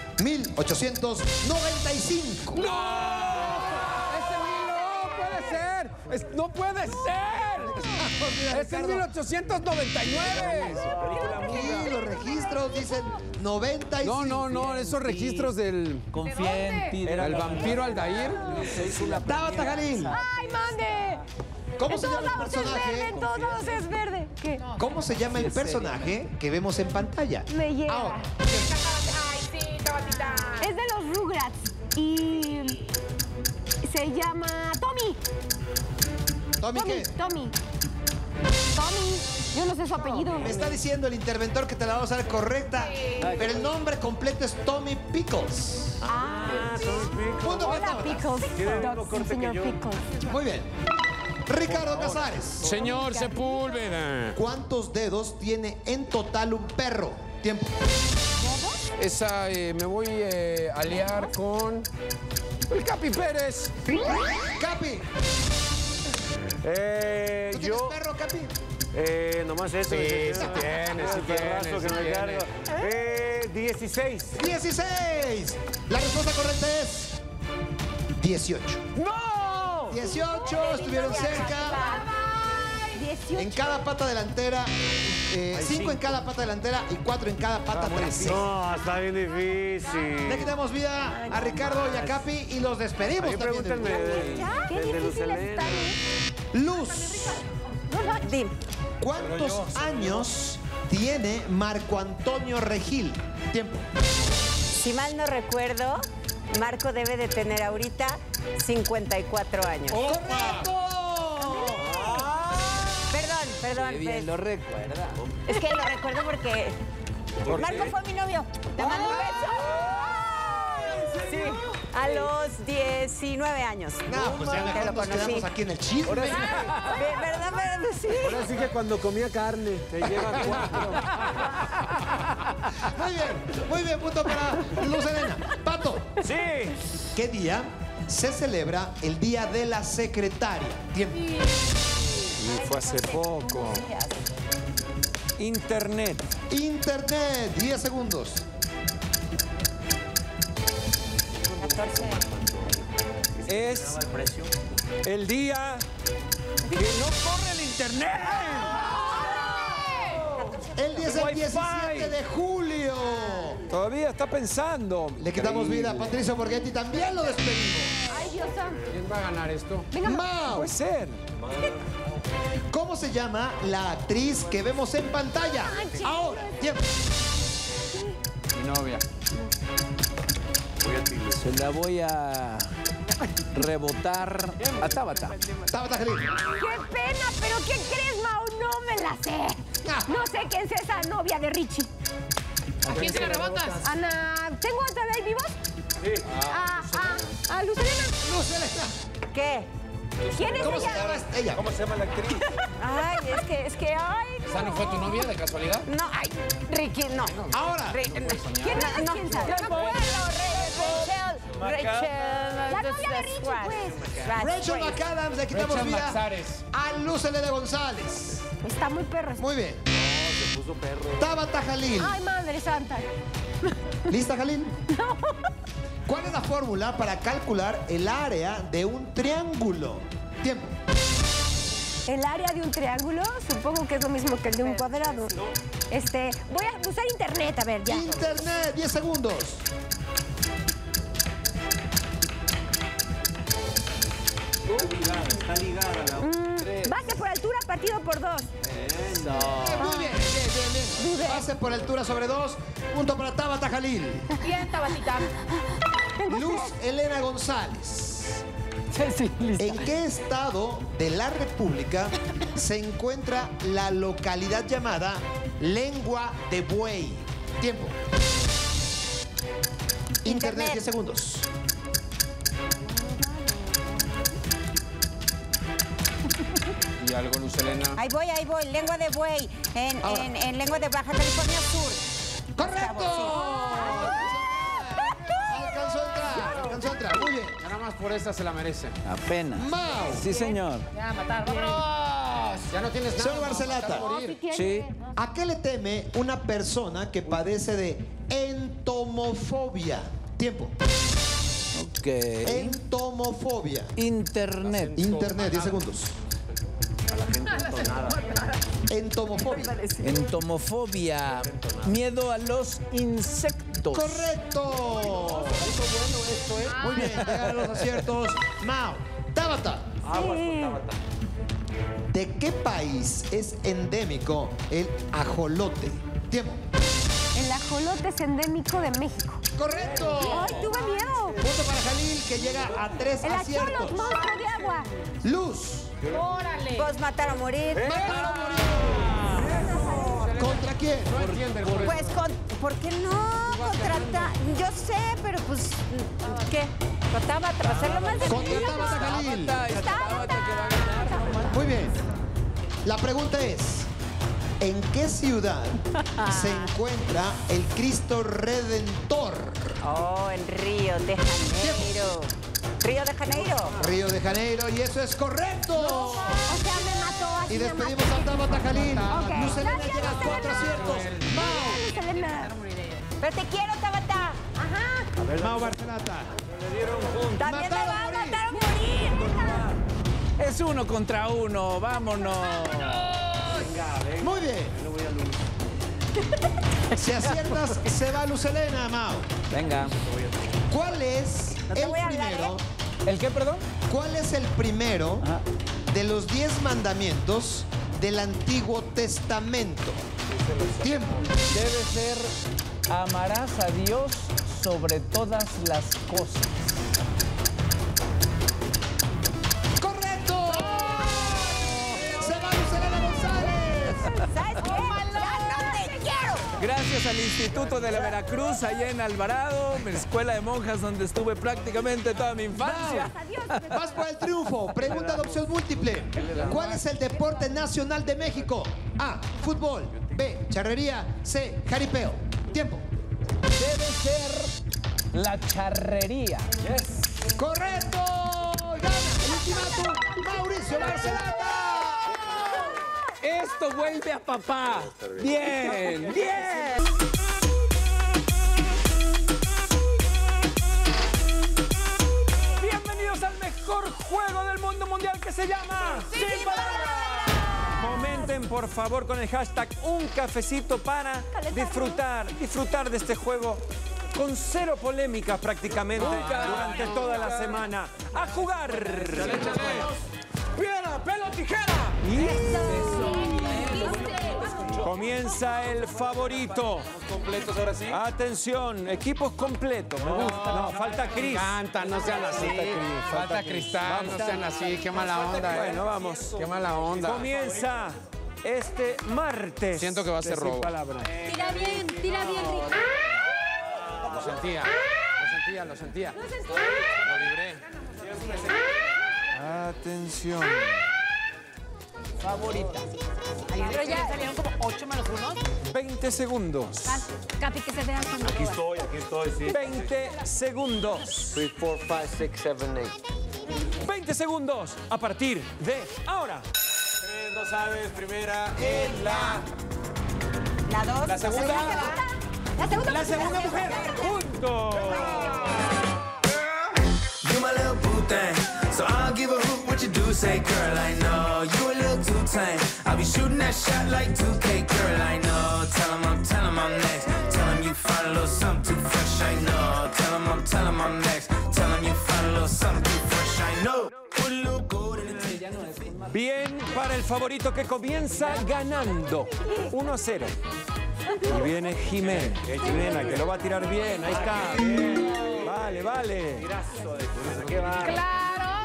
1895. ¡No! ¡Ese no puede ser! ¡No puede ser! ¡Es en 1899! Y los registros dicen 95. No, esos registros del... Confía en ti. ¿El vampiro Aldair? Tabata Jalil. ¡Ay, mande! ¿Cómo En se todos llama el lados es verde, personaje? en todos lados es verde. ¿Qué? ¿Cómo se llama el personaje que vemos en pantalla? Me llega. Ahora. Ay, sí, Tabatita. Es de los Rugrats y se llama Tommy. ¿Tommy qué? Tommy. Yo no sé su apellido. Me está diciendo el interventor que te la vamos a dar correcta, pero el nombre completo es Tommy Pickles. Punto para Hola, todas. Pickles. Tiene el mismo corte Señor que yo. Pickles. Muy bien. Ricardo Casares. Señor Sepúlveda. ¿Cuántos dedos tiene en total un perro? Tiempo. Esa me voy a liar con el Capi Pérez. Capi. ¿Tú tienes Yo, perro, Capi? nomás eso. Sí, sí tienes, sí Perrazo que tienes, me sí cargo. 16. 16. La respuesta correcta es 18. ¡No! 18, estuvieron cerca. 18. En cada pata delantera, 5 en cada pata delantera y 4 en cada pata trasera. No, está bien difícil. Le quitamos vida a Ricardo y a Capi y los despedimos Ahí también. pregúntenme Qué de difíciles Lucelena. están, ¿eh? Luz, Dime. ¿cuántos años tiene Marco Antonio Regil? Tiempo. Si mal no recuerdo, Marco debe de tener ahorita 54 años. ¡Correcto! Perdón. Bien, lo recuerda. Es que lo recuerdo porque Marco fue mi novio. Te mando un beso. Sí, a los 19 años. No, pues ya que mejor lo nos conocí. quedamos aquí en el chisme. ¿Verdad? Sí. Ahora sí que cuando comía carne, te lleva 4. Muy bien, punto para Luz Elena. Pato. Sí. ¿Qué día se celebra el Día de la Secretaria? Tiempo. Y fue hace poco. Internet. 10 segundos. 14. Es el día que no corre el internet. El día es el 17 de julio. Todavía está pensando. Le quitamos vida a Patricio Borghetti, también lo despedimos. Ay, Dios santo. ¿Quién va a ganar esto? Venga, Mau. Puede ser. ¿Cómo se llama la actriz que vemos en pantalla? Ahora, tiempo. Mi novia. Se la voy a rebotar a Tabata. Tabata Jalil. ¡Qué pena! ¿Pero qué crees, Mau? No me la sé. No sé quién es esa novia de Richie. ¿A quién se la rebotas? Ana... ¿Tengo otra vez vivos? Sí. A Lucelena. Lucelena. ¿Qué? ¿Quién es ¿Cómo se ella? llama ella? ¿Cómo se llama la actriz? Ay, es que, ay. ¿Esa no fue tu novia de casualidad? No, ay, Ricky, no. Ahora. ¿Quién es? ¿Quién sabe? Yo no puedo, Rachel. La novia de Richie, pues. Rachel McAdams, le quitamos Rachel vida Maxares. a Luz Elena González. Está muy perro. Muy bien. Se puso perro. Tabata Jalil. Ay, madre santa. ¿Lista, Jalil? No. ¿Cuál es la fórmula para calcular el área de un triángulo? Tiempo. El área de un triángulo, supongo que es lo mismo que el de un cuadrado. Voy a usar internet, a ver, ya. Internet, 10 segundos. Está ligada la Base por altura partido por 2. Muy bien. Pase por altura sobre 2. Punto para Tabata Jalil. Bien, Tabatita. Luz Elena González. ¿En qué estado de la República se encuentra la localidad llamada Lengua de Buey? Tiempo. Internet, 10 segundos. Di algo, Luz Helena. Ahí voy. Lengua de buey. En lengua de Baja California Sur. ¡Correcto! Alcanzó a entrar. Muy bien. Nada más por esta se la merece. Apenas. Mau. Sí, señor. Ya, mataron. Ya no tienes nada. Señor Barcelata. Sí. ¿A qué le teme una persona que padece de entomofobia? Tiempo. Ok. Entomofobia. Internet. 10 segundos. Entomofobia. Entomofobia. Miedo a los insectos. ¡Correcto! Muy bien, llegan los aciertos. Mau. Tabata. ¿De qué país es endémico el ajolote? Tiempo. El ajolote es endémico de México. ¡Correcto! ¡Ay, tuve miedo! Punto para Jalil, que llega a 3 El aciertos. acholo, monstruo de agua. Luz. ¡Órale! Pues matar a morir. ¡Matar a morir! ¿Contra quién? Pues, ¿por qué no? Yo sé, pero pues, ¿qué? Tabata, para hacerlo más difícil. Contra Tabata Jalil. Muy bien. La pregunta es, ¿en qué ciudad se encuentra el Cristo Redentor? Oh, en Río de Janeiro. Río de Janeiro. Río de Janeiro, y eso es correcto. O sea, me mató así. Y despedimos a Tabata Jalil. Ok. Luz Helena Gracias, llega a Luz 4 aciertos. Luz Helena. Pero te quiero, Tabata. Ajá. Mau Barcelata. También me va a matar a morir. Es 1 contra 1. Vámonos. Muy bien. Si aciertas, se va Luz Helena, Mau. Venga. ¿Cuál es el primero? ¿El qué, perdón? ¿Cuál es el primero de los 10 mandamientos del Antiguo Testamento? Tiempo. Debe ser amarás a Dios sobre todas las cosas. ¡Correcto! ¡Se va Luz Helena González! ¿Sabes qué? ¡Ya no te quiero! Gracias al Instituto de la Veracruz, allá en Alvarado, mi escuela de monjas donde estuve prácticamente toda mi infancia. Vas por el triunfo. Pregunta de opción múltiple. ¿Cuál es el deporte nacional de México? A, fútbol. B, charrería. C, jaripeo. Tiempo. Debe ser la charrería. Yes. ¡Correcto! ¡Gana el ultimátum Mauricio Barcelata! Esto vuelve a papá. Bien, bien. Bienvenidos al mejor juego del mundo mundial que se llama Sin Palabras. Comenten, por favor, con el hashtag Un Cafecito para disfrutar de este juego con 0 polémicas prácticamente durante toda la semana. ¡A jugar! ¡Piedra, pelo, tijera! Comienza el favorito. Completos ahora sí. Atención, equipos completos. Me gusta. No, falta Cris. Canta, no sean así. Falta Cristal, no sean así. Qué mala onda. Bueno, vamos. Qué mala onda. Comienza este martes. Siento que va a ser robo. Tira bien, Rico. Lo sentía. Lo sentía. Lo libré. Atención. Favorita. Pero ya salieron como 8 menos 1. 20 segundos. Capi, que se vea cuando Aquí estoy, sí. 20 segundos. 3, 4, 5, 6, 7, 8. 20 segundos a partir de ahora. No sabes, primera en la... La 2. La segunda. La segunda mujer. Punto. You my little boo thing, so I'll give a hoot what you do. Say, girl, I know you a little too tame. I'll be shooting that shot like 2K, girl, I know. Tell 'em I'm next. Tell 'em you find a little something too fresh, I know. Tell 'em I'm next. Tell 'em you find a little something too fresh, I know. Put a little gold in the Bien para el favorito que comienza ganando 1-0. Y viene Jimena. Jimena, que lo va a tirar bien. Ahí está. Bien. Vale. ¡Claro!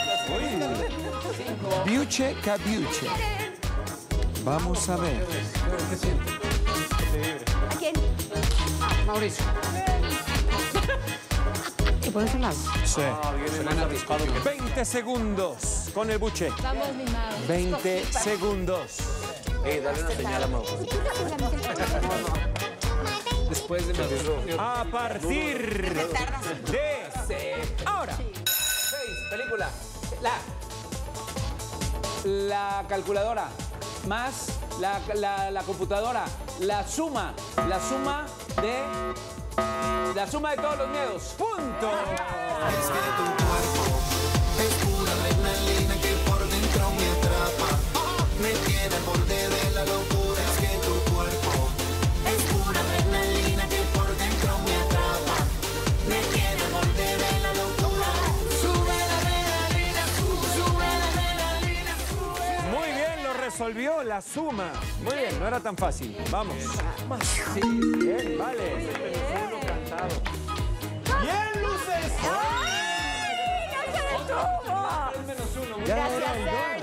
Biuche Cabiuche. Vamos a ver. ¿A quién? Mauricio. ¿Y por ese lado? Sí. 20 segundos. con el buche. Vamos, mi Mau. 20 segundos. Dale una señal a Mau. Después de Mau. A partir de ahora. 6, película. La calculadora más la computadora. La suma de todos los miedos. ¡Punto! Es que tu cuerpo es pura adrenalina que por dentro me atrapa. Me tiene al borde de la locura. Es que tu cuerpo es pura adrenalina que por dentro me atrapa. Me tiene al borde de la locura. Sube la adrenalina, sube la adrenalina, sube. Muy bien, lo resolvió la suma. Muy bien, no era tan fácil. Vamos. Sí. Bien, vale. ¡Bien, luces! ¡Ay! ¡No se detuvo! El menos uno. Gracias, Serge.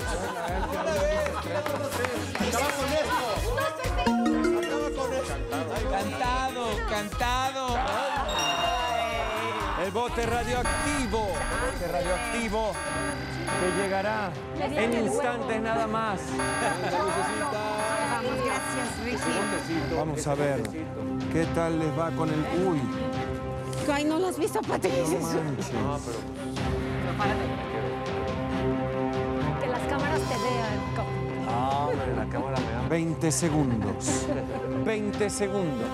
Acaba con esto. Cantado. El bote radioactivo. Que llegará en instantes nada más. Vamos, gracias, Ricky. Vamos a ver qué tal les va con el uy. Ay, no lo has visto, Pati. No manches. Que las cámaras te vean. Ah, hombre, la cámara me da. 20 segundos. 20 segundos.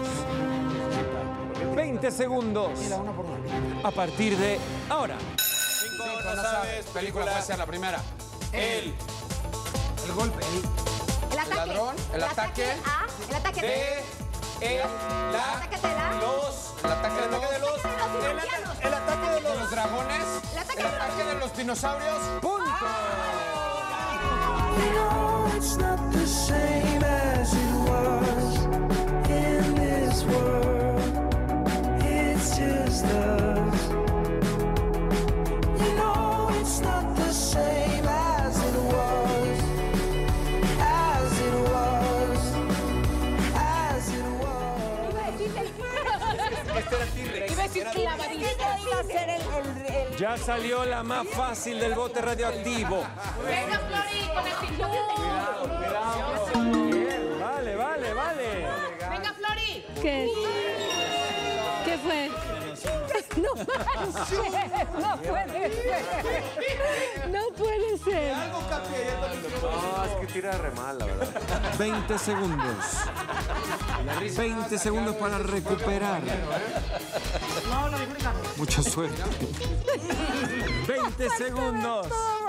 20 segundos. A partir de ahora. 5, no sabes. Película puede ser la primera. El golpe. El ataque. El ladrón. El ataque. A. El ataque De. El ataque de los. El ataque de los dragones. El ataque El ataque de los dinosaurios. ¡Punto! You know it's not the same as it was in this world. It's just us. You know it's not the same as it was. As it was. As it was. Este era T-Rex. Iba a decir clavadista. Iba a ser el... Ya salió la más fácil del bote radioactivo. Venga, Flori, con actitud. Bien, vale. Venga, Flori. ¿Qué? ¿Qué fue? No manches, no puede ser. No puede ser. No, es que tira re mal, la verdad. 20 segundos. 20 segundos para recuperar. Mucha suerte. 20 segundos.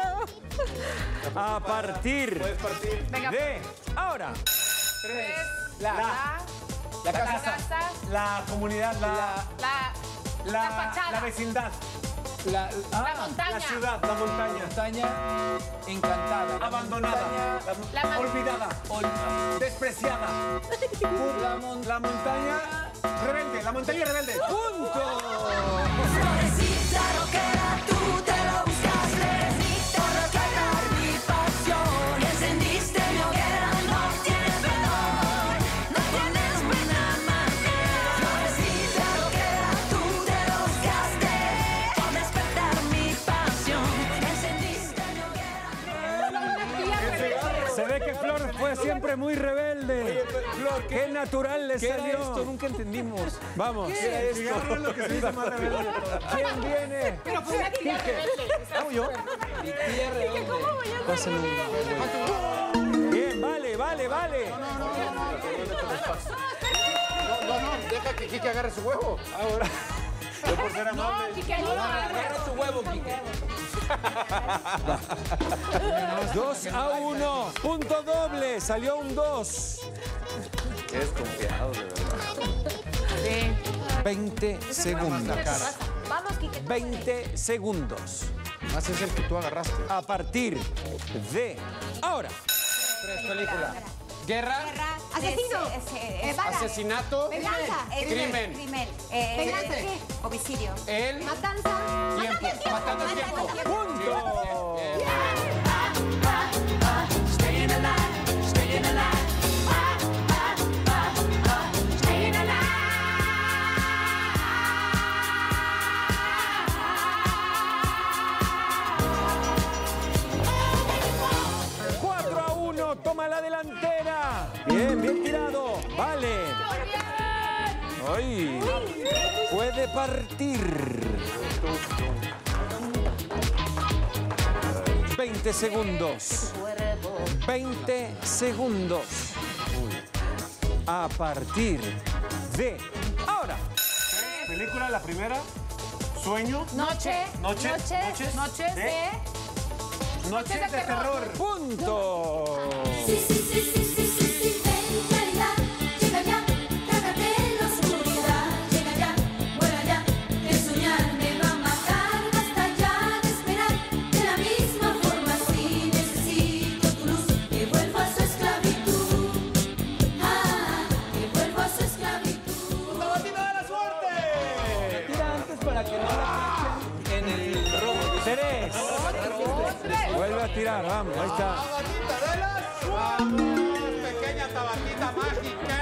A partir de ahora. La casa. La comunidad, La fachada. la vecindad, La montaña. la ciudad, la montaña. Montaña encantada. Abandonada, olvidada, despreciada. La montaña rebelde, la montaña rebelde. ¡Punto! Florecita rockera, tú te lo buscaste. Por rescatar mi pasión. Encendiste mi hoguera, no tienes perdón. No tienes pena manera. Florecita rockera, tú te lo buscaste. Por despertar mi pasión. Encendiste mi hoguera. Se ve que Flor fue siempre muy rebelde. Flor, qué natural le ¿Qué salió. era esto? Nunca entendimos. Vamos. ¿Qué era esto? Cigarro es lo que se dice más rebelde. ¿Quién viene? Pero fue una tía rebelde. ¿Hago yo? Pásenlo. Bien, vale. No, deja que Kike agarre su huevo. Ahora. Yo por ser amable. No, Kike, no. Agarra tu huevo, Kike. 2-1. Punto doble. Salió un 2. Qué desconfiado, de verdad. 20 segundos. Vamos, Kike. 20 segundos. Más es el que tú agarraste. A partir de ahora. 3, película. Guerra. Asesino. Bala. Asesinato. Venganza. Crimen. Venganza. ¿Qué? Homicidio. El Matanza. tiempo. Matando el tiempo. ¡Punto! Staying alive, staying alive. Staying alive. ¡Ay! Puede partir. 20 segundos. 20 segundos. A partir de ahora. ¿Película la primera? ¿Sueño? Noche. Noche. Noches. Noches de... Noche de terror. Punto. Sí, sí, sí, sí, sí, sí, sí, ven, claridad, llega ya, trágate la oscuridad, llega ya, vuela ya, el soñar me va a matar, basta ya de esperar, de la misma forma si necesito tu luz, que vuelva a su esclavitud, que vuelva a su esclavitud. ¡La batida de la suerte! Tira antes para que no la cachen en el robo. 3. Vuelve a tirar, vamos, ahí está. Pequeña tabatita mágica.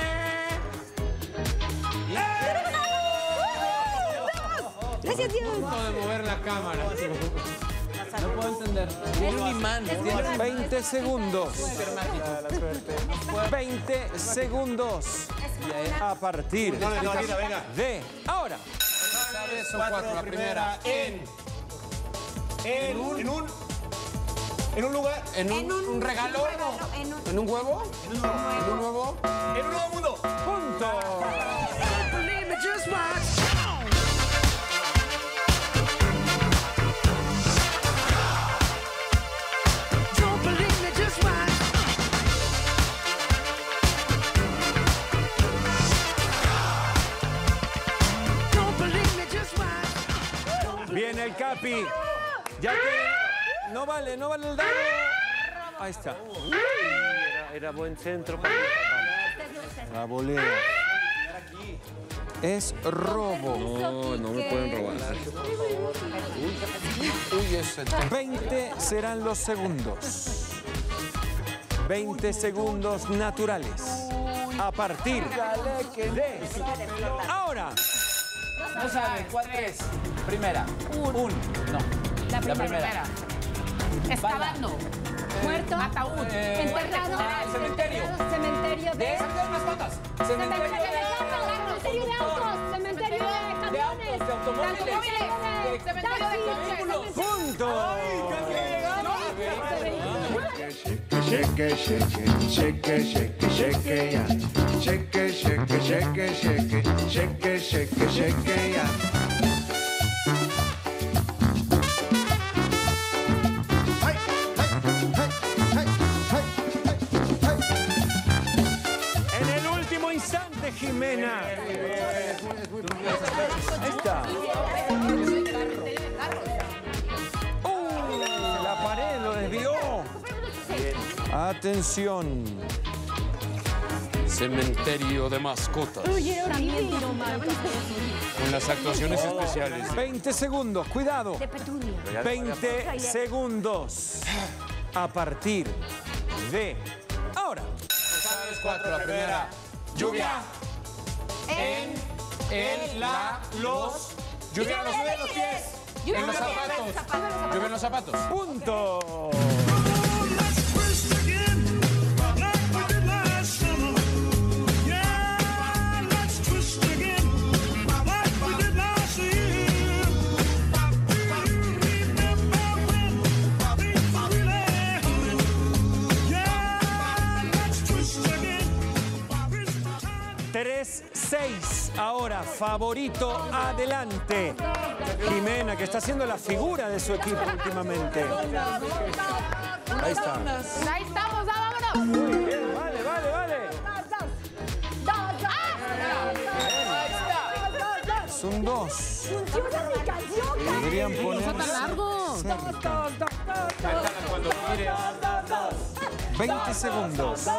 Gracias, Dios. Punto de mover la cámara. No puedo entender. Tiene un imán. 20 segundos. 20 segundos. A partir de ahora. ¿Sabes? Son 4. La primera. En un lugar. En un regalo. ¿En un huevo? ¿En un huevo? En un nuevo mundo. Punto. Viene el Capi. Ya que no vale el dado. Ahí está. Era buen centro. La volea. Es robo. No me pueden robar. Uy, ese. 20 serán los segundos. 20 segundos naturales. A partir de ahora. No sabe. ¿Cuál es? Primera. No. La primera. Excavando. Muerto. Ataúd. Enterrado. Cementerio. Cementerio de... Sacar unas patas. Cementerio de autos. Cementerio de camiones. De automóviles. Cementerio de vehículos. Punto. Shake it, shake it, shake it, shake it, shake it, yeah. Shake it, shake it, shake it, shake it, shake it, shake it, shake it, yeah. En el último instante, Jimena. Ahí está. La pared lo desvió. Atención. Cementerio de mascotas. También tiró mal. Con las actuaciones especiales. 20 segundos, cuidado. De petunia. 20 segundos. A partir de ahora. ¿Sabes? 4. La primera. Lluvia. En los. Lluvia en los pies. En los zapatos. Lluvia en los zapatos. Punto. Ahora, favorito, adelante. Jimena, que está haciendo la figura de su equipo últimamente. Ahí está. Ahí estamos, vámonos. Muy bien, vale. Es un 2. Podrían poner. Cuando mires. 20 segundos. Sí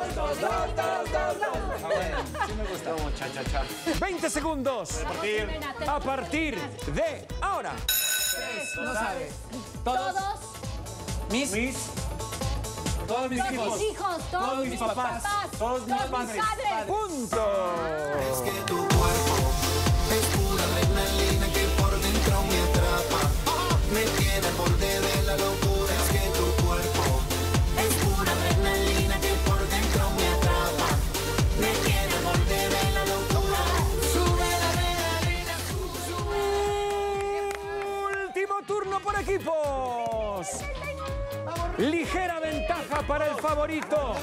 me gusta. 20 segundos. A partir de ahora. No sabes. Todos. Mis hijos. Todos mis papás. Todos mis padres. Punto. Es que tu cuerpo es pura adrenalina que por dentro me atrapa. Me tiene al borde de la locura. Es que tu cuerpo es pura adrenalina que por dentro me atrapa. Me tiene al borde de la locura. para el favorito.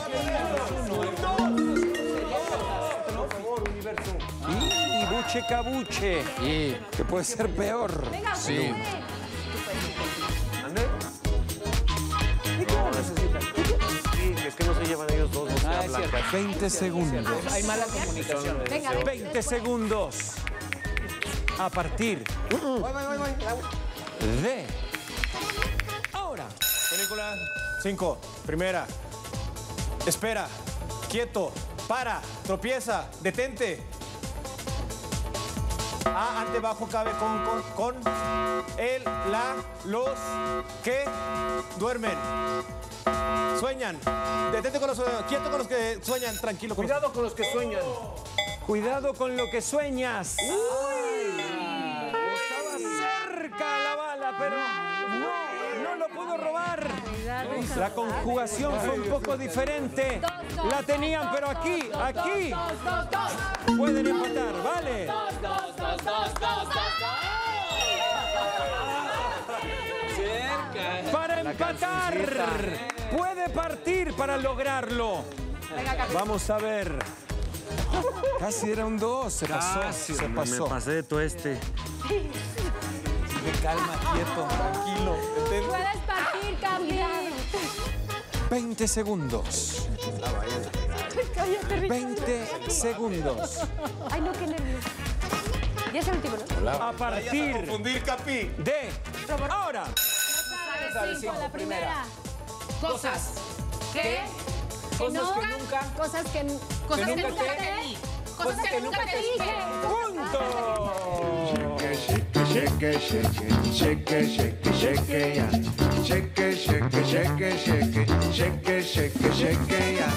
Y buche cabuche. Y que puede ser peor. sí. ¿Ande? No, necesitan. Sí, es que no se llevan ellos dos, no se hablan. 20 segundos. Hay mala comunicación. 20 segundos. A partir de ahora. Película 5, primera. Espera, quieto, para, tropieza, detente. A, ante, bajo, cabe, con, el, la, los, que duermen. Sueñan. Detente con los, quieto con los que sueñan, tranquilo. Cuidado con los que sueñan. Cuidado con lo que sueñas. Estaba cerca la bala, pero no lo pudo robar. La conjugación fue un poco diferente. La tenían, pero aquí pueden empatar, ¿vale? Para empatar, puede partir para lograrlo. Vamos a ver. Casi era un 2, se pasó, se pasó. Me pasé de tueste. Calma, quieto, tranquilo. Detente. Puedes partir, Capi. 20 segundos. Cállate, Ricardo. 20 segundos. Ay, no, qué nervios. Ya es el último, ¿no? A partir Confundir, Capi. de ahora. La primera. Cosas que Cosas nunca- que nunca. Cosas que nunca Cosas que te nunca te di. Cosas que nunca te dije. ¡Punto! Shake it, shake it, shake it, shake it, shake it, yeah. Shake it, shake it, shake it, shake it, shake it, shake it, shake it, yeah.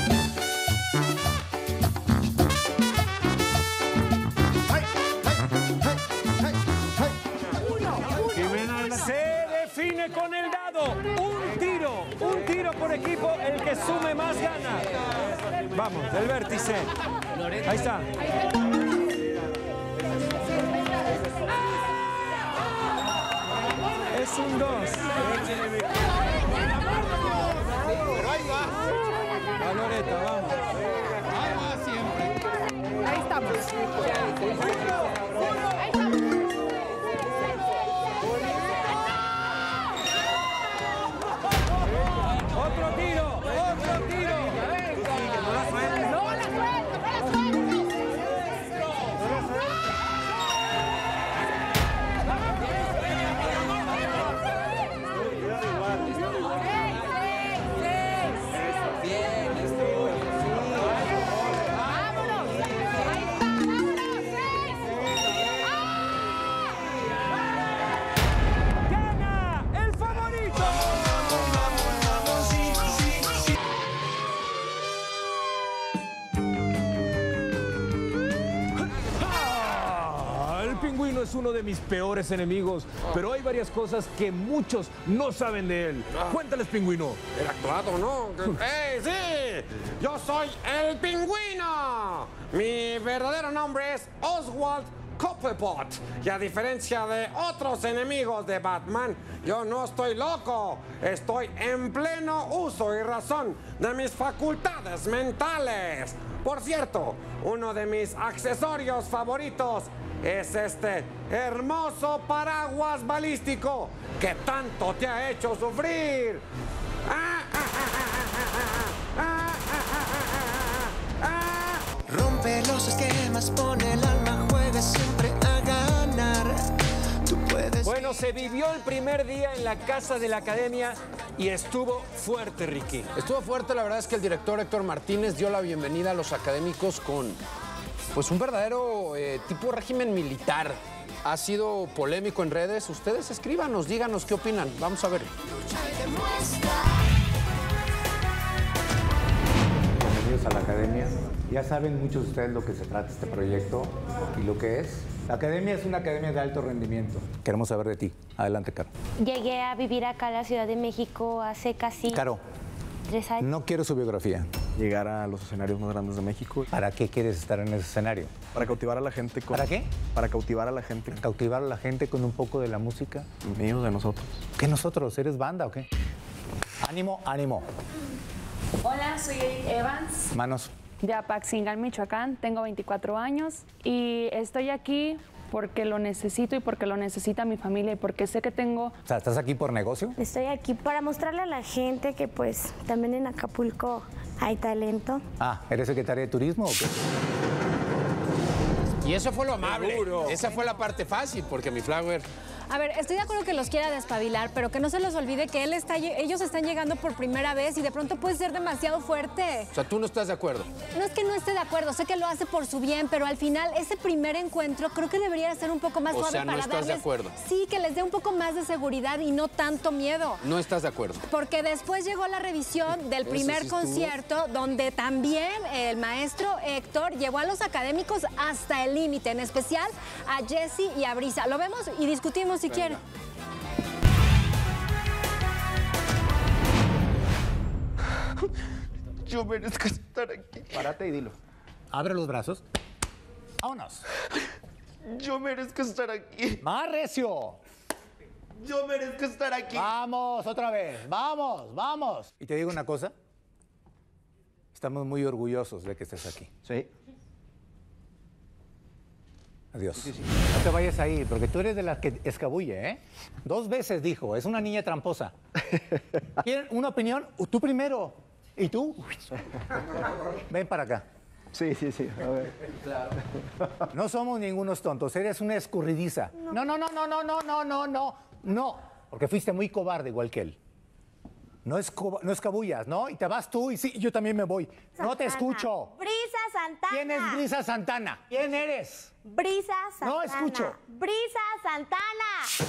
Se define con el dado. Un tiro por equipo. El que sume más gana. Vamos, del vértice. Ahí está. Es un 2. Va Loreta, vamos. Ahí estamos. Otro tiro. No la suelto. ¡Gana el favorito! El pingüino es uno de mis peores enemigos, pero hay varias cosas que muchos no saben de él. Cuéntales, pingüino. El actuado, ¿no? ¡Ey, sí! ¡Yo soy el pingüino! Mi verdadero nombre es Oswald Cobblepot. Y a diferencia de otros enemigos de Batman, yo no estoy loco. Estoy en pleno uso y razón de mis facultades mentales. Por cierto, uno de mis accesorios favoritos es este hermoso paraguas balístico que tanto te ha hecho sufrir. Rompe los esquemas, pone el alma, juega siempre a ganar. Tú puedes. Bueno, se vivió el primer día en la casa de la academia y estuvo fuerte, Ricky. Estuvo fuerte, la verdad es que el director Héctor Martínez dio la bienvenida a los académicos con pues un verdadero tipo régimen militar. Ha sido polémico en redes. Ustedes escríbanos, díganos qué opinan. Vamos a ver. Bienvenidos a la academia. Ya saben muchos de ustedes lo que se trata este proyecto y lo que es. La academia es una academia de alto rendimiento. Queremos saber de ti. Adelante, Caro. Llegué a vivir acá en la Ciudad de México hace casi Caro, 3 años. no quiero su biografía. Llegar a los escenarios más grandes de México. ¿Para qué quieres estar en ese escenario? Para cautivar a la gente. ¿Para qué? Para cautivar a la gente. ¿Cautivar a la gente con un poco de la música? Míos, de nosotros. ¿Qué nosotros? ¿Eres banda o qué? Ánimo, ánimo. Hola, soy Eric Evans, Manos. de Apaxingán, Michoacán. Tengo 24 años y estoy aquí porque lo necesito y porque lo necesita mi familia y porque sé que tengo... O sea, ¿estás aquí por negocio? Estoy aquí para mostrarle a la gente que pues también en Acapulco hay talento. Ah, ¿eres secretaria de turismo o qué? Y eso fue lo amable. Esa fue la parte fácil, porque mi Flower... A ver, estoy de acuerdo que los quiera despabilar, pero que no se los olvide que ellos están llegando por primera vez y de pronto puede ser demasiado fuerte. O sea, ¿tú no estás de acuerdo? No es que no esté de acuerdo, sé que lo hace por su bien, pero al final ese primer encuentro creo que debería ser un poco más suave sea, no para estás darles... de acuerdo. Sí, que les dé un poco más de seguridad y no tanto miedo. No estás de acuerdo. Porque después llegó la revisión del Eso primer sí estuvo. concierto, donde también el maestro Héctor llevó a los académicos hasta el límite, en especial a Jessie y a Brisa. Lo vemos y discutimos si quieren. Yo merezco estar aquí. Párate y dilo. Abre los brazos. ¡Vámonos! Yo merezco estar aquí. ¡Más recio! Yo merezco estar aquí. Vamos, otra vez. Vamos, vamos. Y te digo una cosa. Estamos muy orgullosos de que estés aquí. Sí. Adiós. No te vayas ahí, porque tú eres de las que escabulle, ¿eh? 2 veces dijo, es una niña tramposa. ¿Quieren una opinión? Tú primero. ¿Y tú? Ven para acá. Sí, sí, sí. A ver. Claro. No somos ningunos tontos, eres una escurridiza. No, no, no, no, no, no, no, no, no. No, porque fuiste muy cobarde igual que él. No escabullas, ¿no? Y te vas tú y sí, yo también me voy. No te escucho. Brisa Santana. ¿Quién es Brisa Santana? ¿Quién eres? Brisa Santana. No escucho. Brisa Santana.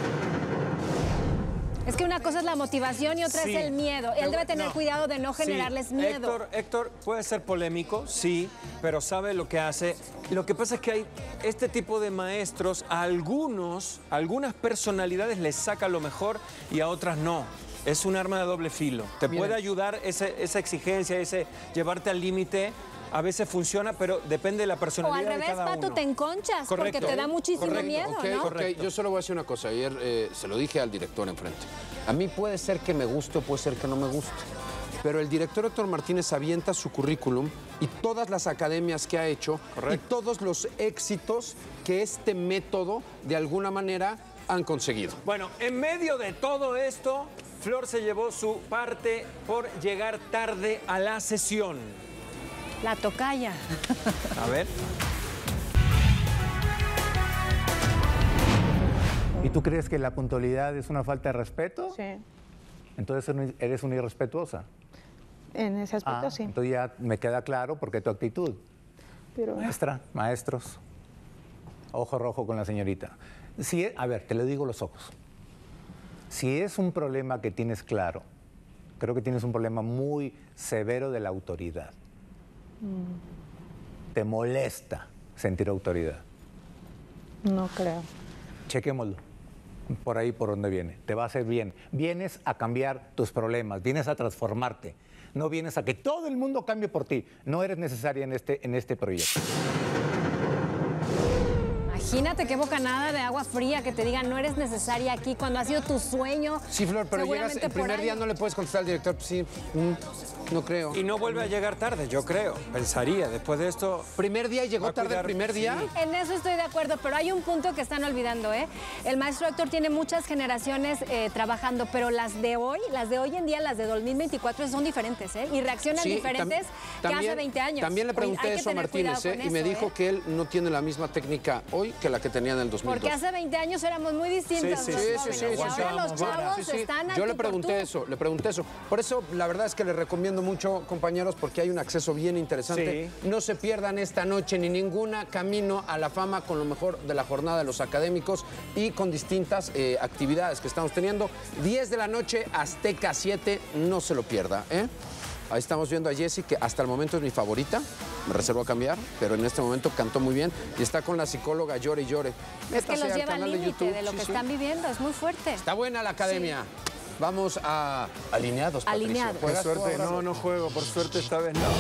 Es que una cosa es la motivación y otra Sí. es el miedo. Él debe tener cuidado de no Sí. generarles miedo. Héctor puede ser polémico, sí, pero sabe lo que hace. Lo que pasa es que hay este tipo de maestros, a algunas personalidades les saca lo mejor y a otras no. Es un arma de doble filo. Te puede ayudar esa exigencia, ese llevarte al límite. A veces funciona, pero depende de la O personalidad al de revés, cada Pato, uno. te enconchas Correcto. porque te da muchísimo miedo, ¿no? Ok, yo solo voy a decir una cosa. Ayer se lo dije al director enfrente. A mí puede ser que me guste o puede ser que no me guste. Pero el director Héctor Martínez avienta su currículum y todas las academias que ha hecho y todos los éxitos que este método de alguna manera han conseguido. Bueno, en medio de todo esto, Flor se llevó su parte por llegar tarde a la sesión. La tocaya. A ver. ¿Y tú crees que la puntualidad es una falta de respeto? Sí, Entonces eres una irrespetuosa. en ese aspecto sí. Entonces ya me queda claro por qué tu actitud. Pero Maestra, maestros, ojo rojo con la señorita. A ver, te lo digo los ojos. Si es un problema que tienes claro, creo que tienes un problema muy severo de la autoridad. Te molesta sentir autoridad. no creo. Chequémoslo. Por ahí, por donde viene. Te va a hacer bien. Vienes a cambiar tus problemas, vienes a transformarte. No vienes a que todo el mundo cambie por ti. No eres necesaria en este proyecto. Imagínate qué bocanada de agua fría que te digan no eres necesaria aquí cuando ha sido tu sueño. Sí, Flor, pero llegas seguramente el primer por día ahí. no le puedes contestar al director. Pues sí, no creo. Y no vuelve a llegar tarde, yo creo. Pensaría, después de esto... ¿Primer día y llegó tarde el primer día? En eso estoy de acuerdo, pero hay un punto que están olvidando, ¿eh? El maestro Héctor tiene muchas generaciones trabajando, pero las de hoy en día, las de 2024 son diferentes, ¿eh? Y reaccionan Sí, diferentes que hace 20 años. También le Hay pregunté que eso a tener Martínez, cuidado con y me eso, dijo que él no tiene la misma técnica hoy que la que tenía en el 2002. Porque hace 20 años éramos muy distintos los jóvenes, y ahora los chavos están Yo al le tú por pregunté tú. eso. Por eso, la verdad es que les recomiendo mucho, compañeros, porque hay un acceso bien interesante. No se pierdan esta noche ni ninguna camino a la fama con lo mejor de la jornada de los académicos y con distintas actividades que estamos teniendo. 10 de la noche, Azteca 7, no se lo pierda, ¿eh? Ahí estamos viendo a Jessie, que hasta el momento es mi favorita. Me reservo a cambiar, pero en este momento cantó muy bien y está con la psicóloga Llore y Llore. Es que Métase los al lleva al canal de límite YouTube. de lo Sí, que sí. están viviendo, es muy fuerte. Está buena la academia. Vamos a alineados, Patricio. Alineados. Por ¿Juegas tú suerte, ahora? no juego. Por suerte esta vez no.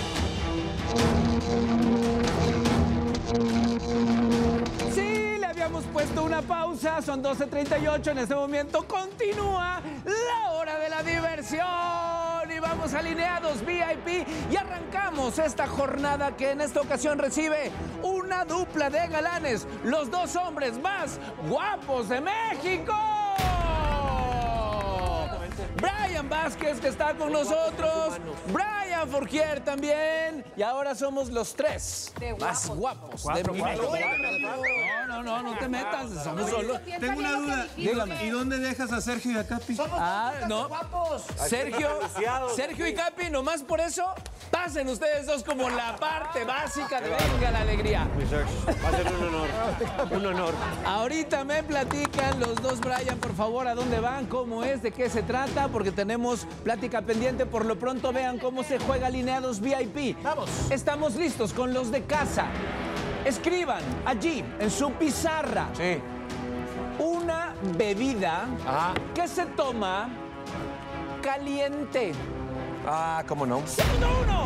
Sí, le habíamos puesto una pausa, son 12:38, en este momento continúa la hora de la diversión. atención y vamos alineados VIP y arrancamos esta jornada que en esta ocasión recibe una dupla de galanes, los dos hombres más guapos de México. Brian Vázquez, que está con nosotros, Brian Forquier también, y ahora somos los tres más guapos de México. No te metas, somos solo. Tengo una duda. Dígame. ¿Y dónde dejas a Sergio y a Capi? No. Sergio y Capi, nomás por eso, pasen ustedes dos como la parte básica de Venga la Alegría. Va a ser un honor. Un honor. Ahorita me platican los dos, Brian, por favor, a dónde van, cómo es, de qué se trata, porque tenemos plática pendiente. Por lo pronto, vean cómo se juega alineados VIP. Vamos. Estamos listos con los de casa. Escriban allí, en su pizarra, una bebida que se toma caliente. Ah, ¿cómo no? Segundo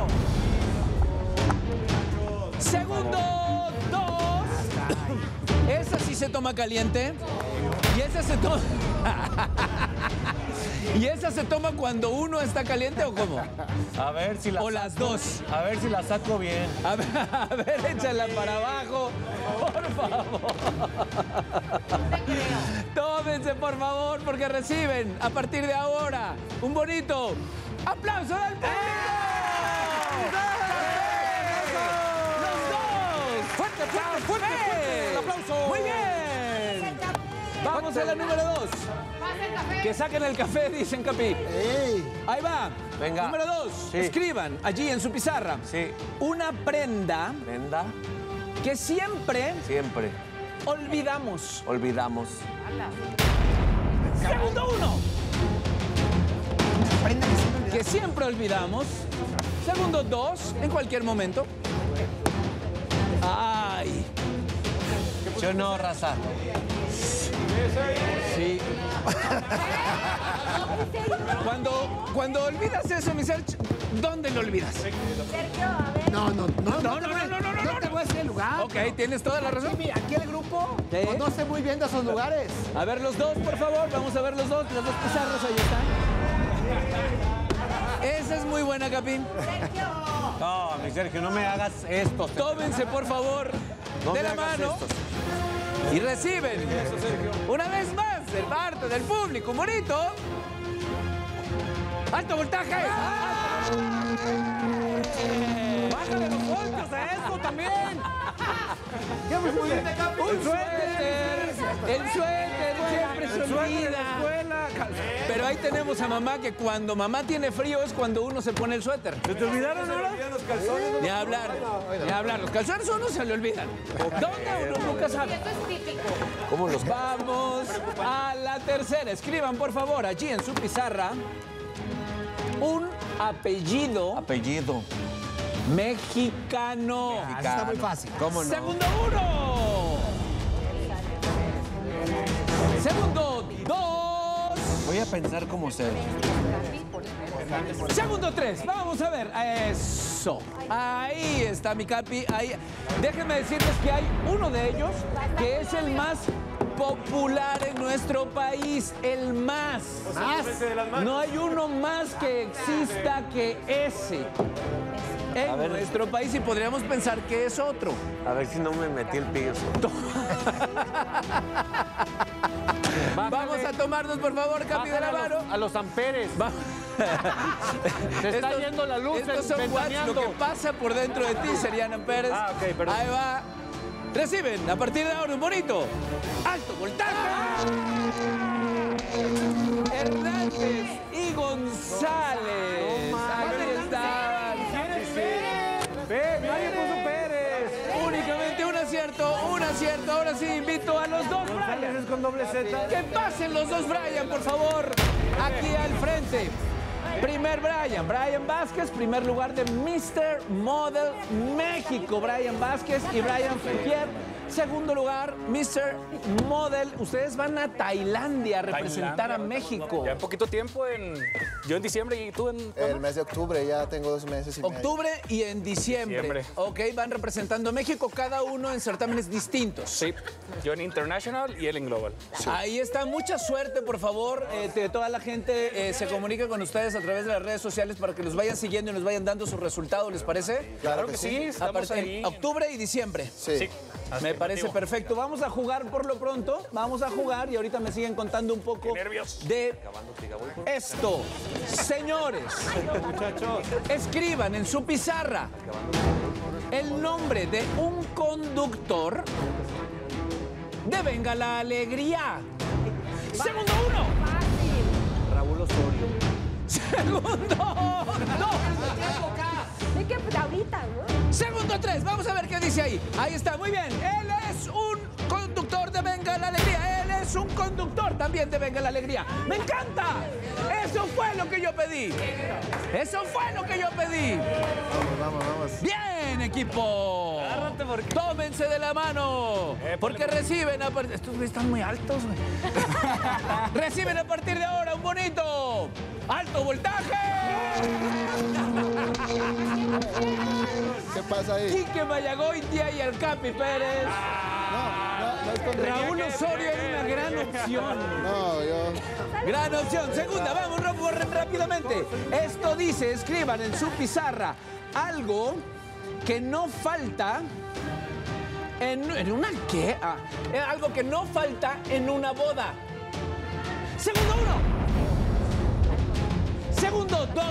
1. Segundo 2. Esa sí se toma caliente. Y esa se toma... ¿Y esa se toma cuando uno está caliente o cómo? A ver si la O las dos. A ver si la saco bien. A ver, échala para abajo, por favor. Tómense, por favor, porque reciben a partir de ahora un bonito aplauso del público. ¡Los dos! ¡Fuerte, fuerte! ¡El aplauso! ¡Muy bien! Vamos a la número 2. Que saquen el café, dicen Capi. Ahí va. Venga. Número 2. Escriban allí en su pizarra. Una prenda. Prenda. Que siempre. Siempre. Olvidamos. Olvidamos. Segundo 1. Que siempre olvidamos. Segundo 2. En cualquier momento. Ay. Yo no, raza. Sí. Cuando olvidas eso, mi Sergio, ¿dónde lo olvidas? Sergio, a ver. No te voy a decir el lugar. Ok, tienes toda la razón. Sí, aquí el grupo conoce muy bien de esos lugares. A ver los dos, por favor. Vamos a ver los dos pizarros, ahí están. Esa es muy buena, Capín. Sergio. No, mi Sergio, no me hagas esto. Tómense, por favor, de la mano. Y reciben, una vez más, de parte del público, un bonito. ¡Alto voltaje! ¡Bájale los voltios a esto también! El suéter siempre se olvida. Pero ahí tenemos a mamá que cuando mamá tiene frío es cuando uno se pone el suéter. ¿Se te olvidaron ahora? Los calzones. Ni hablar. Los calzones a uno se le olvidan. ¿Dónde uno nunca sabe? Esto es típico. ¿Cómo los Vamos a la tercera. Escriban, por favor, allí en su pizarra un apellido. Apellido. Mexicano. Está muy fácil. ¿Cómo no? Segundo 1. Segundo 2. Voy a pensar cómo ser. Segundo 3. Vamos a ver. Eso. Ahí está mi Capi. Ahí. Déjenme decirles que hay uno de ellos que es el más popular en nuestro país. El más. No hay uno más que exista que ese. En nuestro país, y podríamos pensar que es otro. A ver si no me metí el pillo. Vamos a tomarnos, por favor, Capi, de la mano. A los amperes. Se está yendo la luz. Estos son watts, lo que pasa por dentro de ti serían amperes. Ok, perdón. Ahí va. Reciben a partir de ahora un bonito alto voltaje. Hernández y González. Ahí estaban. Nadie puso Pérez. Únicamente un acierto. Ahora sí invito a los dos Brian. Es con doble Z. Que pasen los dos Brian, por favor. Aquí al frente. Primer Brian Vázquez, primer lugar de Mr. Model México. Brian Vázquez y Brian Forquier. Segundo lugar, Mr. Model. Ustedes van a Tailandia a representar a México. Ya poquito tiempo en Yo en diciembre y tú en... El mes de octubre, ya tengo 2 meses y medio. Octubre y en diciembre. Ok, van representando a México, cada uno en certámenes distintos. Sí, yo en International y él en Global. Ahí está, mucha suerte, por favor. Toda la gente se comunique con ustedes a través de las redes sociales para que los vayan siguiendo y nos vayan dando sus resultados, ¿les parece? Claro que sí, estamos ahí. En octubre y diciembre. Sí. Me parece perfecto. Vamos a jugar por lo pronto. Vamos a jugar y ahorita me siguen contando un poco de esto. Señores, muchachos, escriban en su pizarra el nombre de un conductor de Venga la Alegría. Segundo 1. Raúl Osorio. Segundo 2. ¿De qué? Ahorita, ¿no? Segundo 3, vamos a ver qué dice ahí. Ahí está, muy bien. Él es un conductor de Venga la Alegría. Él es un conductor también de Venga la Alegría. ¡Me encanta! Eso fue lo que yo pedí. Eso fue lo que yo pedí. Vamos. Bien, equipo. Tómense de la mano. Porque reciben a partir... Estos güeyes están muy altos, güey. Reciben a partir de ahora un bonito alto voltaje. ¿Qué pasa ahí? Quique Mayagoitia y el Capi Pérez. No es con Raúl Osorio es una gran opción. No, yo... Gran opción. Segunda, vamos rápidamente. Esto dice, escriban en su pizarra algo que no falta en una ¿qué? Algo que no falta en una boda. Segundo 1. Segundo 2.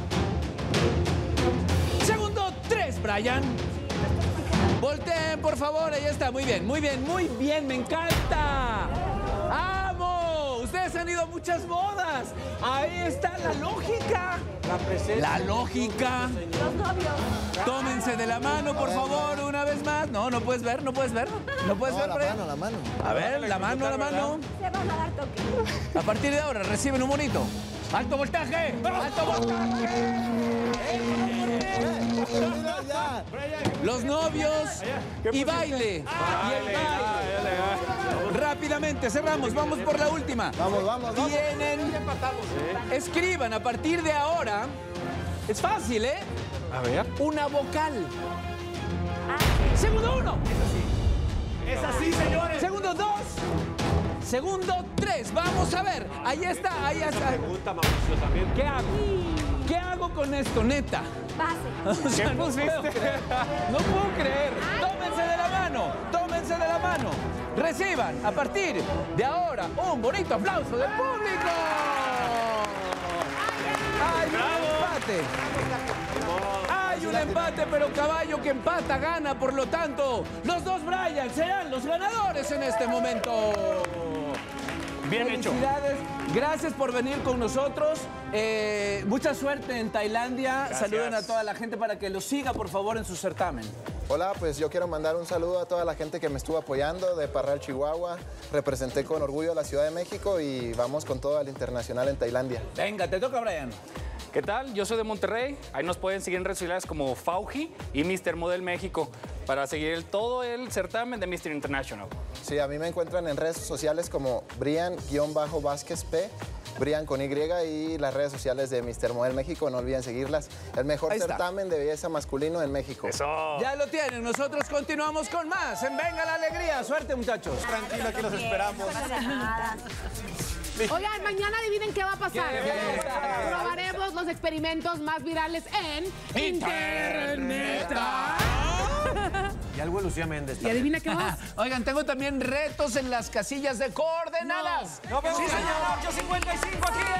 Segundo 3, Brian. Volteen, por favor. Ahí está. Muy bien. Me encanta. ¡Amo! Ustedes han ido a muchas bodas. Ahí está la lógica. La presencia. La lógica. Los novios. Tómense de la mano, por favor, una vez más. No puedes ver. No puedes ver, Brian. La mano. A ver, la mano. Se van a dar toque. A partir de ahora reciben un bonito. ¡Alto voltaje! ¡Alto voltaje! Los novios y baile. Y el baile. Rápidamente, cerramos. Vamos por la última. Vamos. Tienen... Escriban a partir de ahora. Es fácil, ¿eh? A ver. Una vocal. Segundo 1. Es así, señores. Segundo 2. Segundo 3. Vamos a ver. Ahí está. Pregunta, Mauricio, también. ¿Qué hago con esto, neta? Pase. O sea, no puedo creer. Tómense de la mano. Reciban a partir de ahora un bonito aplauso del público. Hay un empate, pero caballo que empata gana. Por lo tanto, los dos Brian serán los ganadores en este momento. Bien hecho. Felicidades. Gracias por venir con nosotros. Mucha suerte en Tailandia. Gracias. Saluden a toda la gente para que los siga, por favor, en su certamen. Hola, pues yo quiero mandar un saludo a toda la gente que me estuvo apoyando de Parral, Chihuahua. Representé con orgullo a la Ciudad de México y vamos con todo al internacional en Tailandia. Venga, te toca, Brian. ¿Qué tal? Yo soy de Monterrey. Ahí nos pueden seguir en redes sociales como Fauji y Mr. Model México para seguir todo el certamen de Mr. International. Sí, a mí me encuentran en redes sociales como Brian-Vázquez P, Brian con Y, y las redes sociales de Mr. Model México. No olviden seguirlas. El mejor certamen de belleza masculino en México. Eso. Ya lo tienen. Nosotros continuamos con más en Venga la Alegría. Suerte, muchachos. Tranquilo, aquí los esperamos. Oigan, mañana adivinen qué va a pasar. Probaremos los experimentos más virales en Internet. Y algo de Lucía Méndez. Y adivina qué más. Oigan, tengo también retos en las casillas de coordenadas. Nos vemos, señor. 8:55 aquí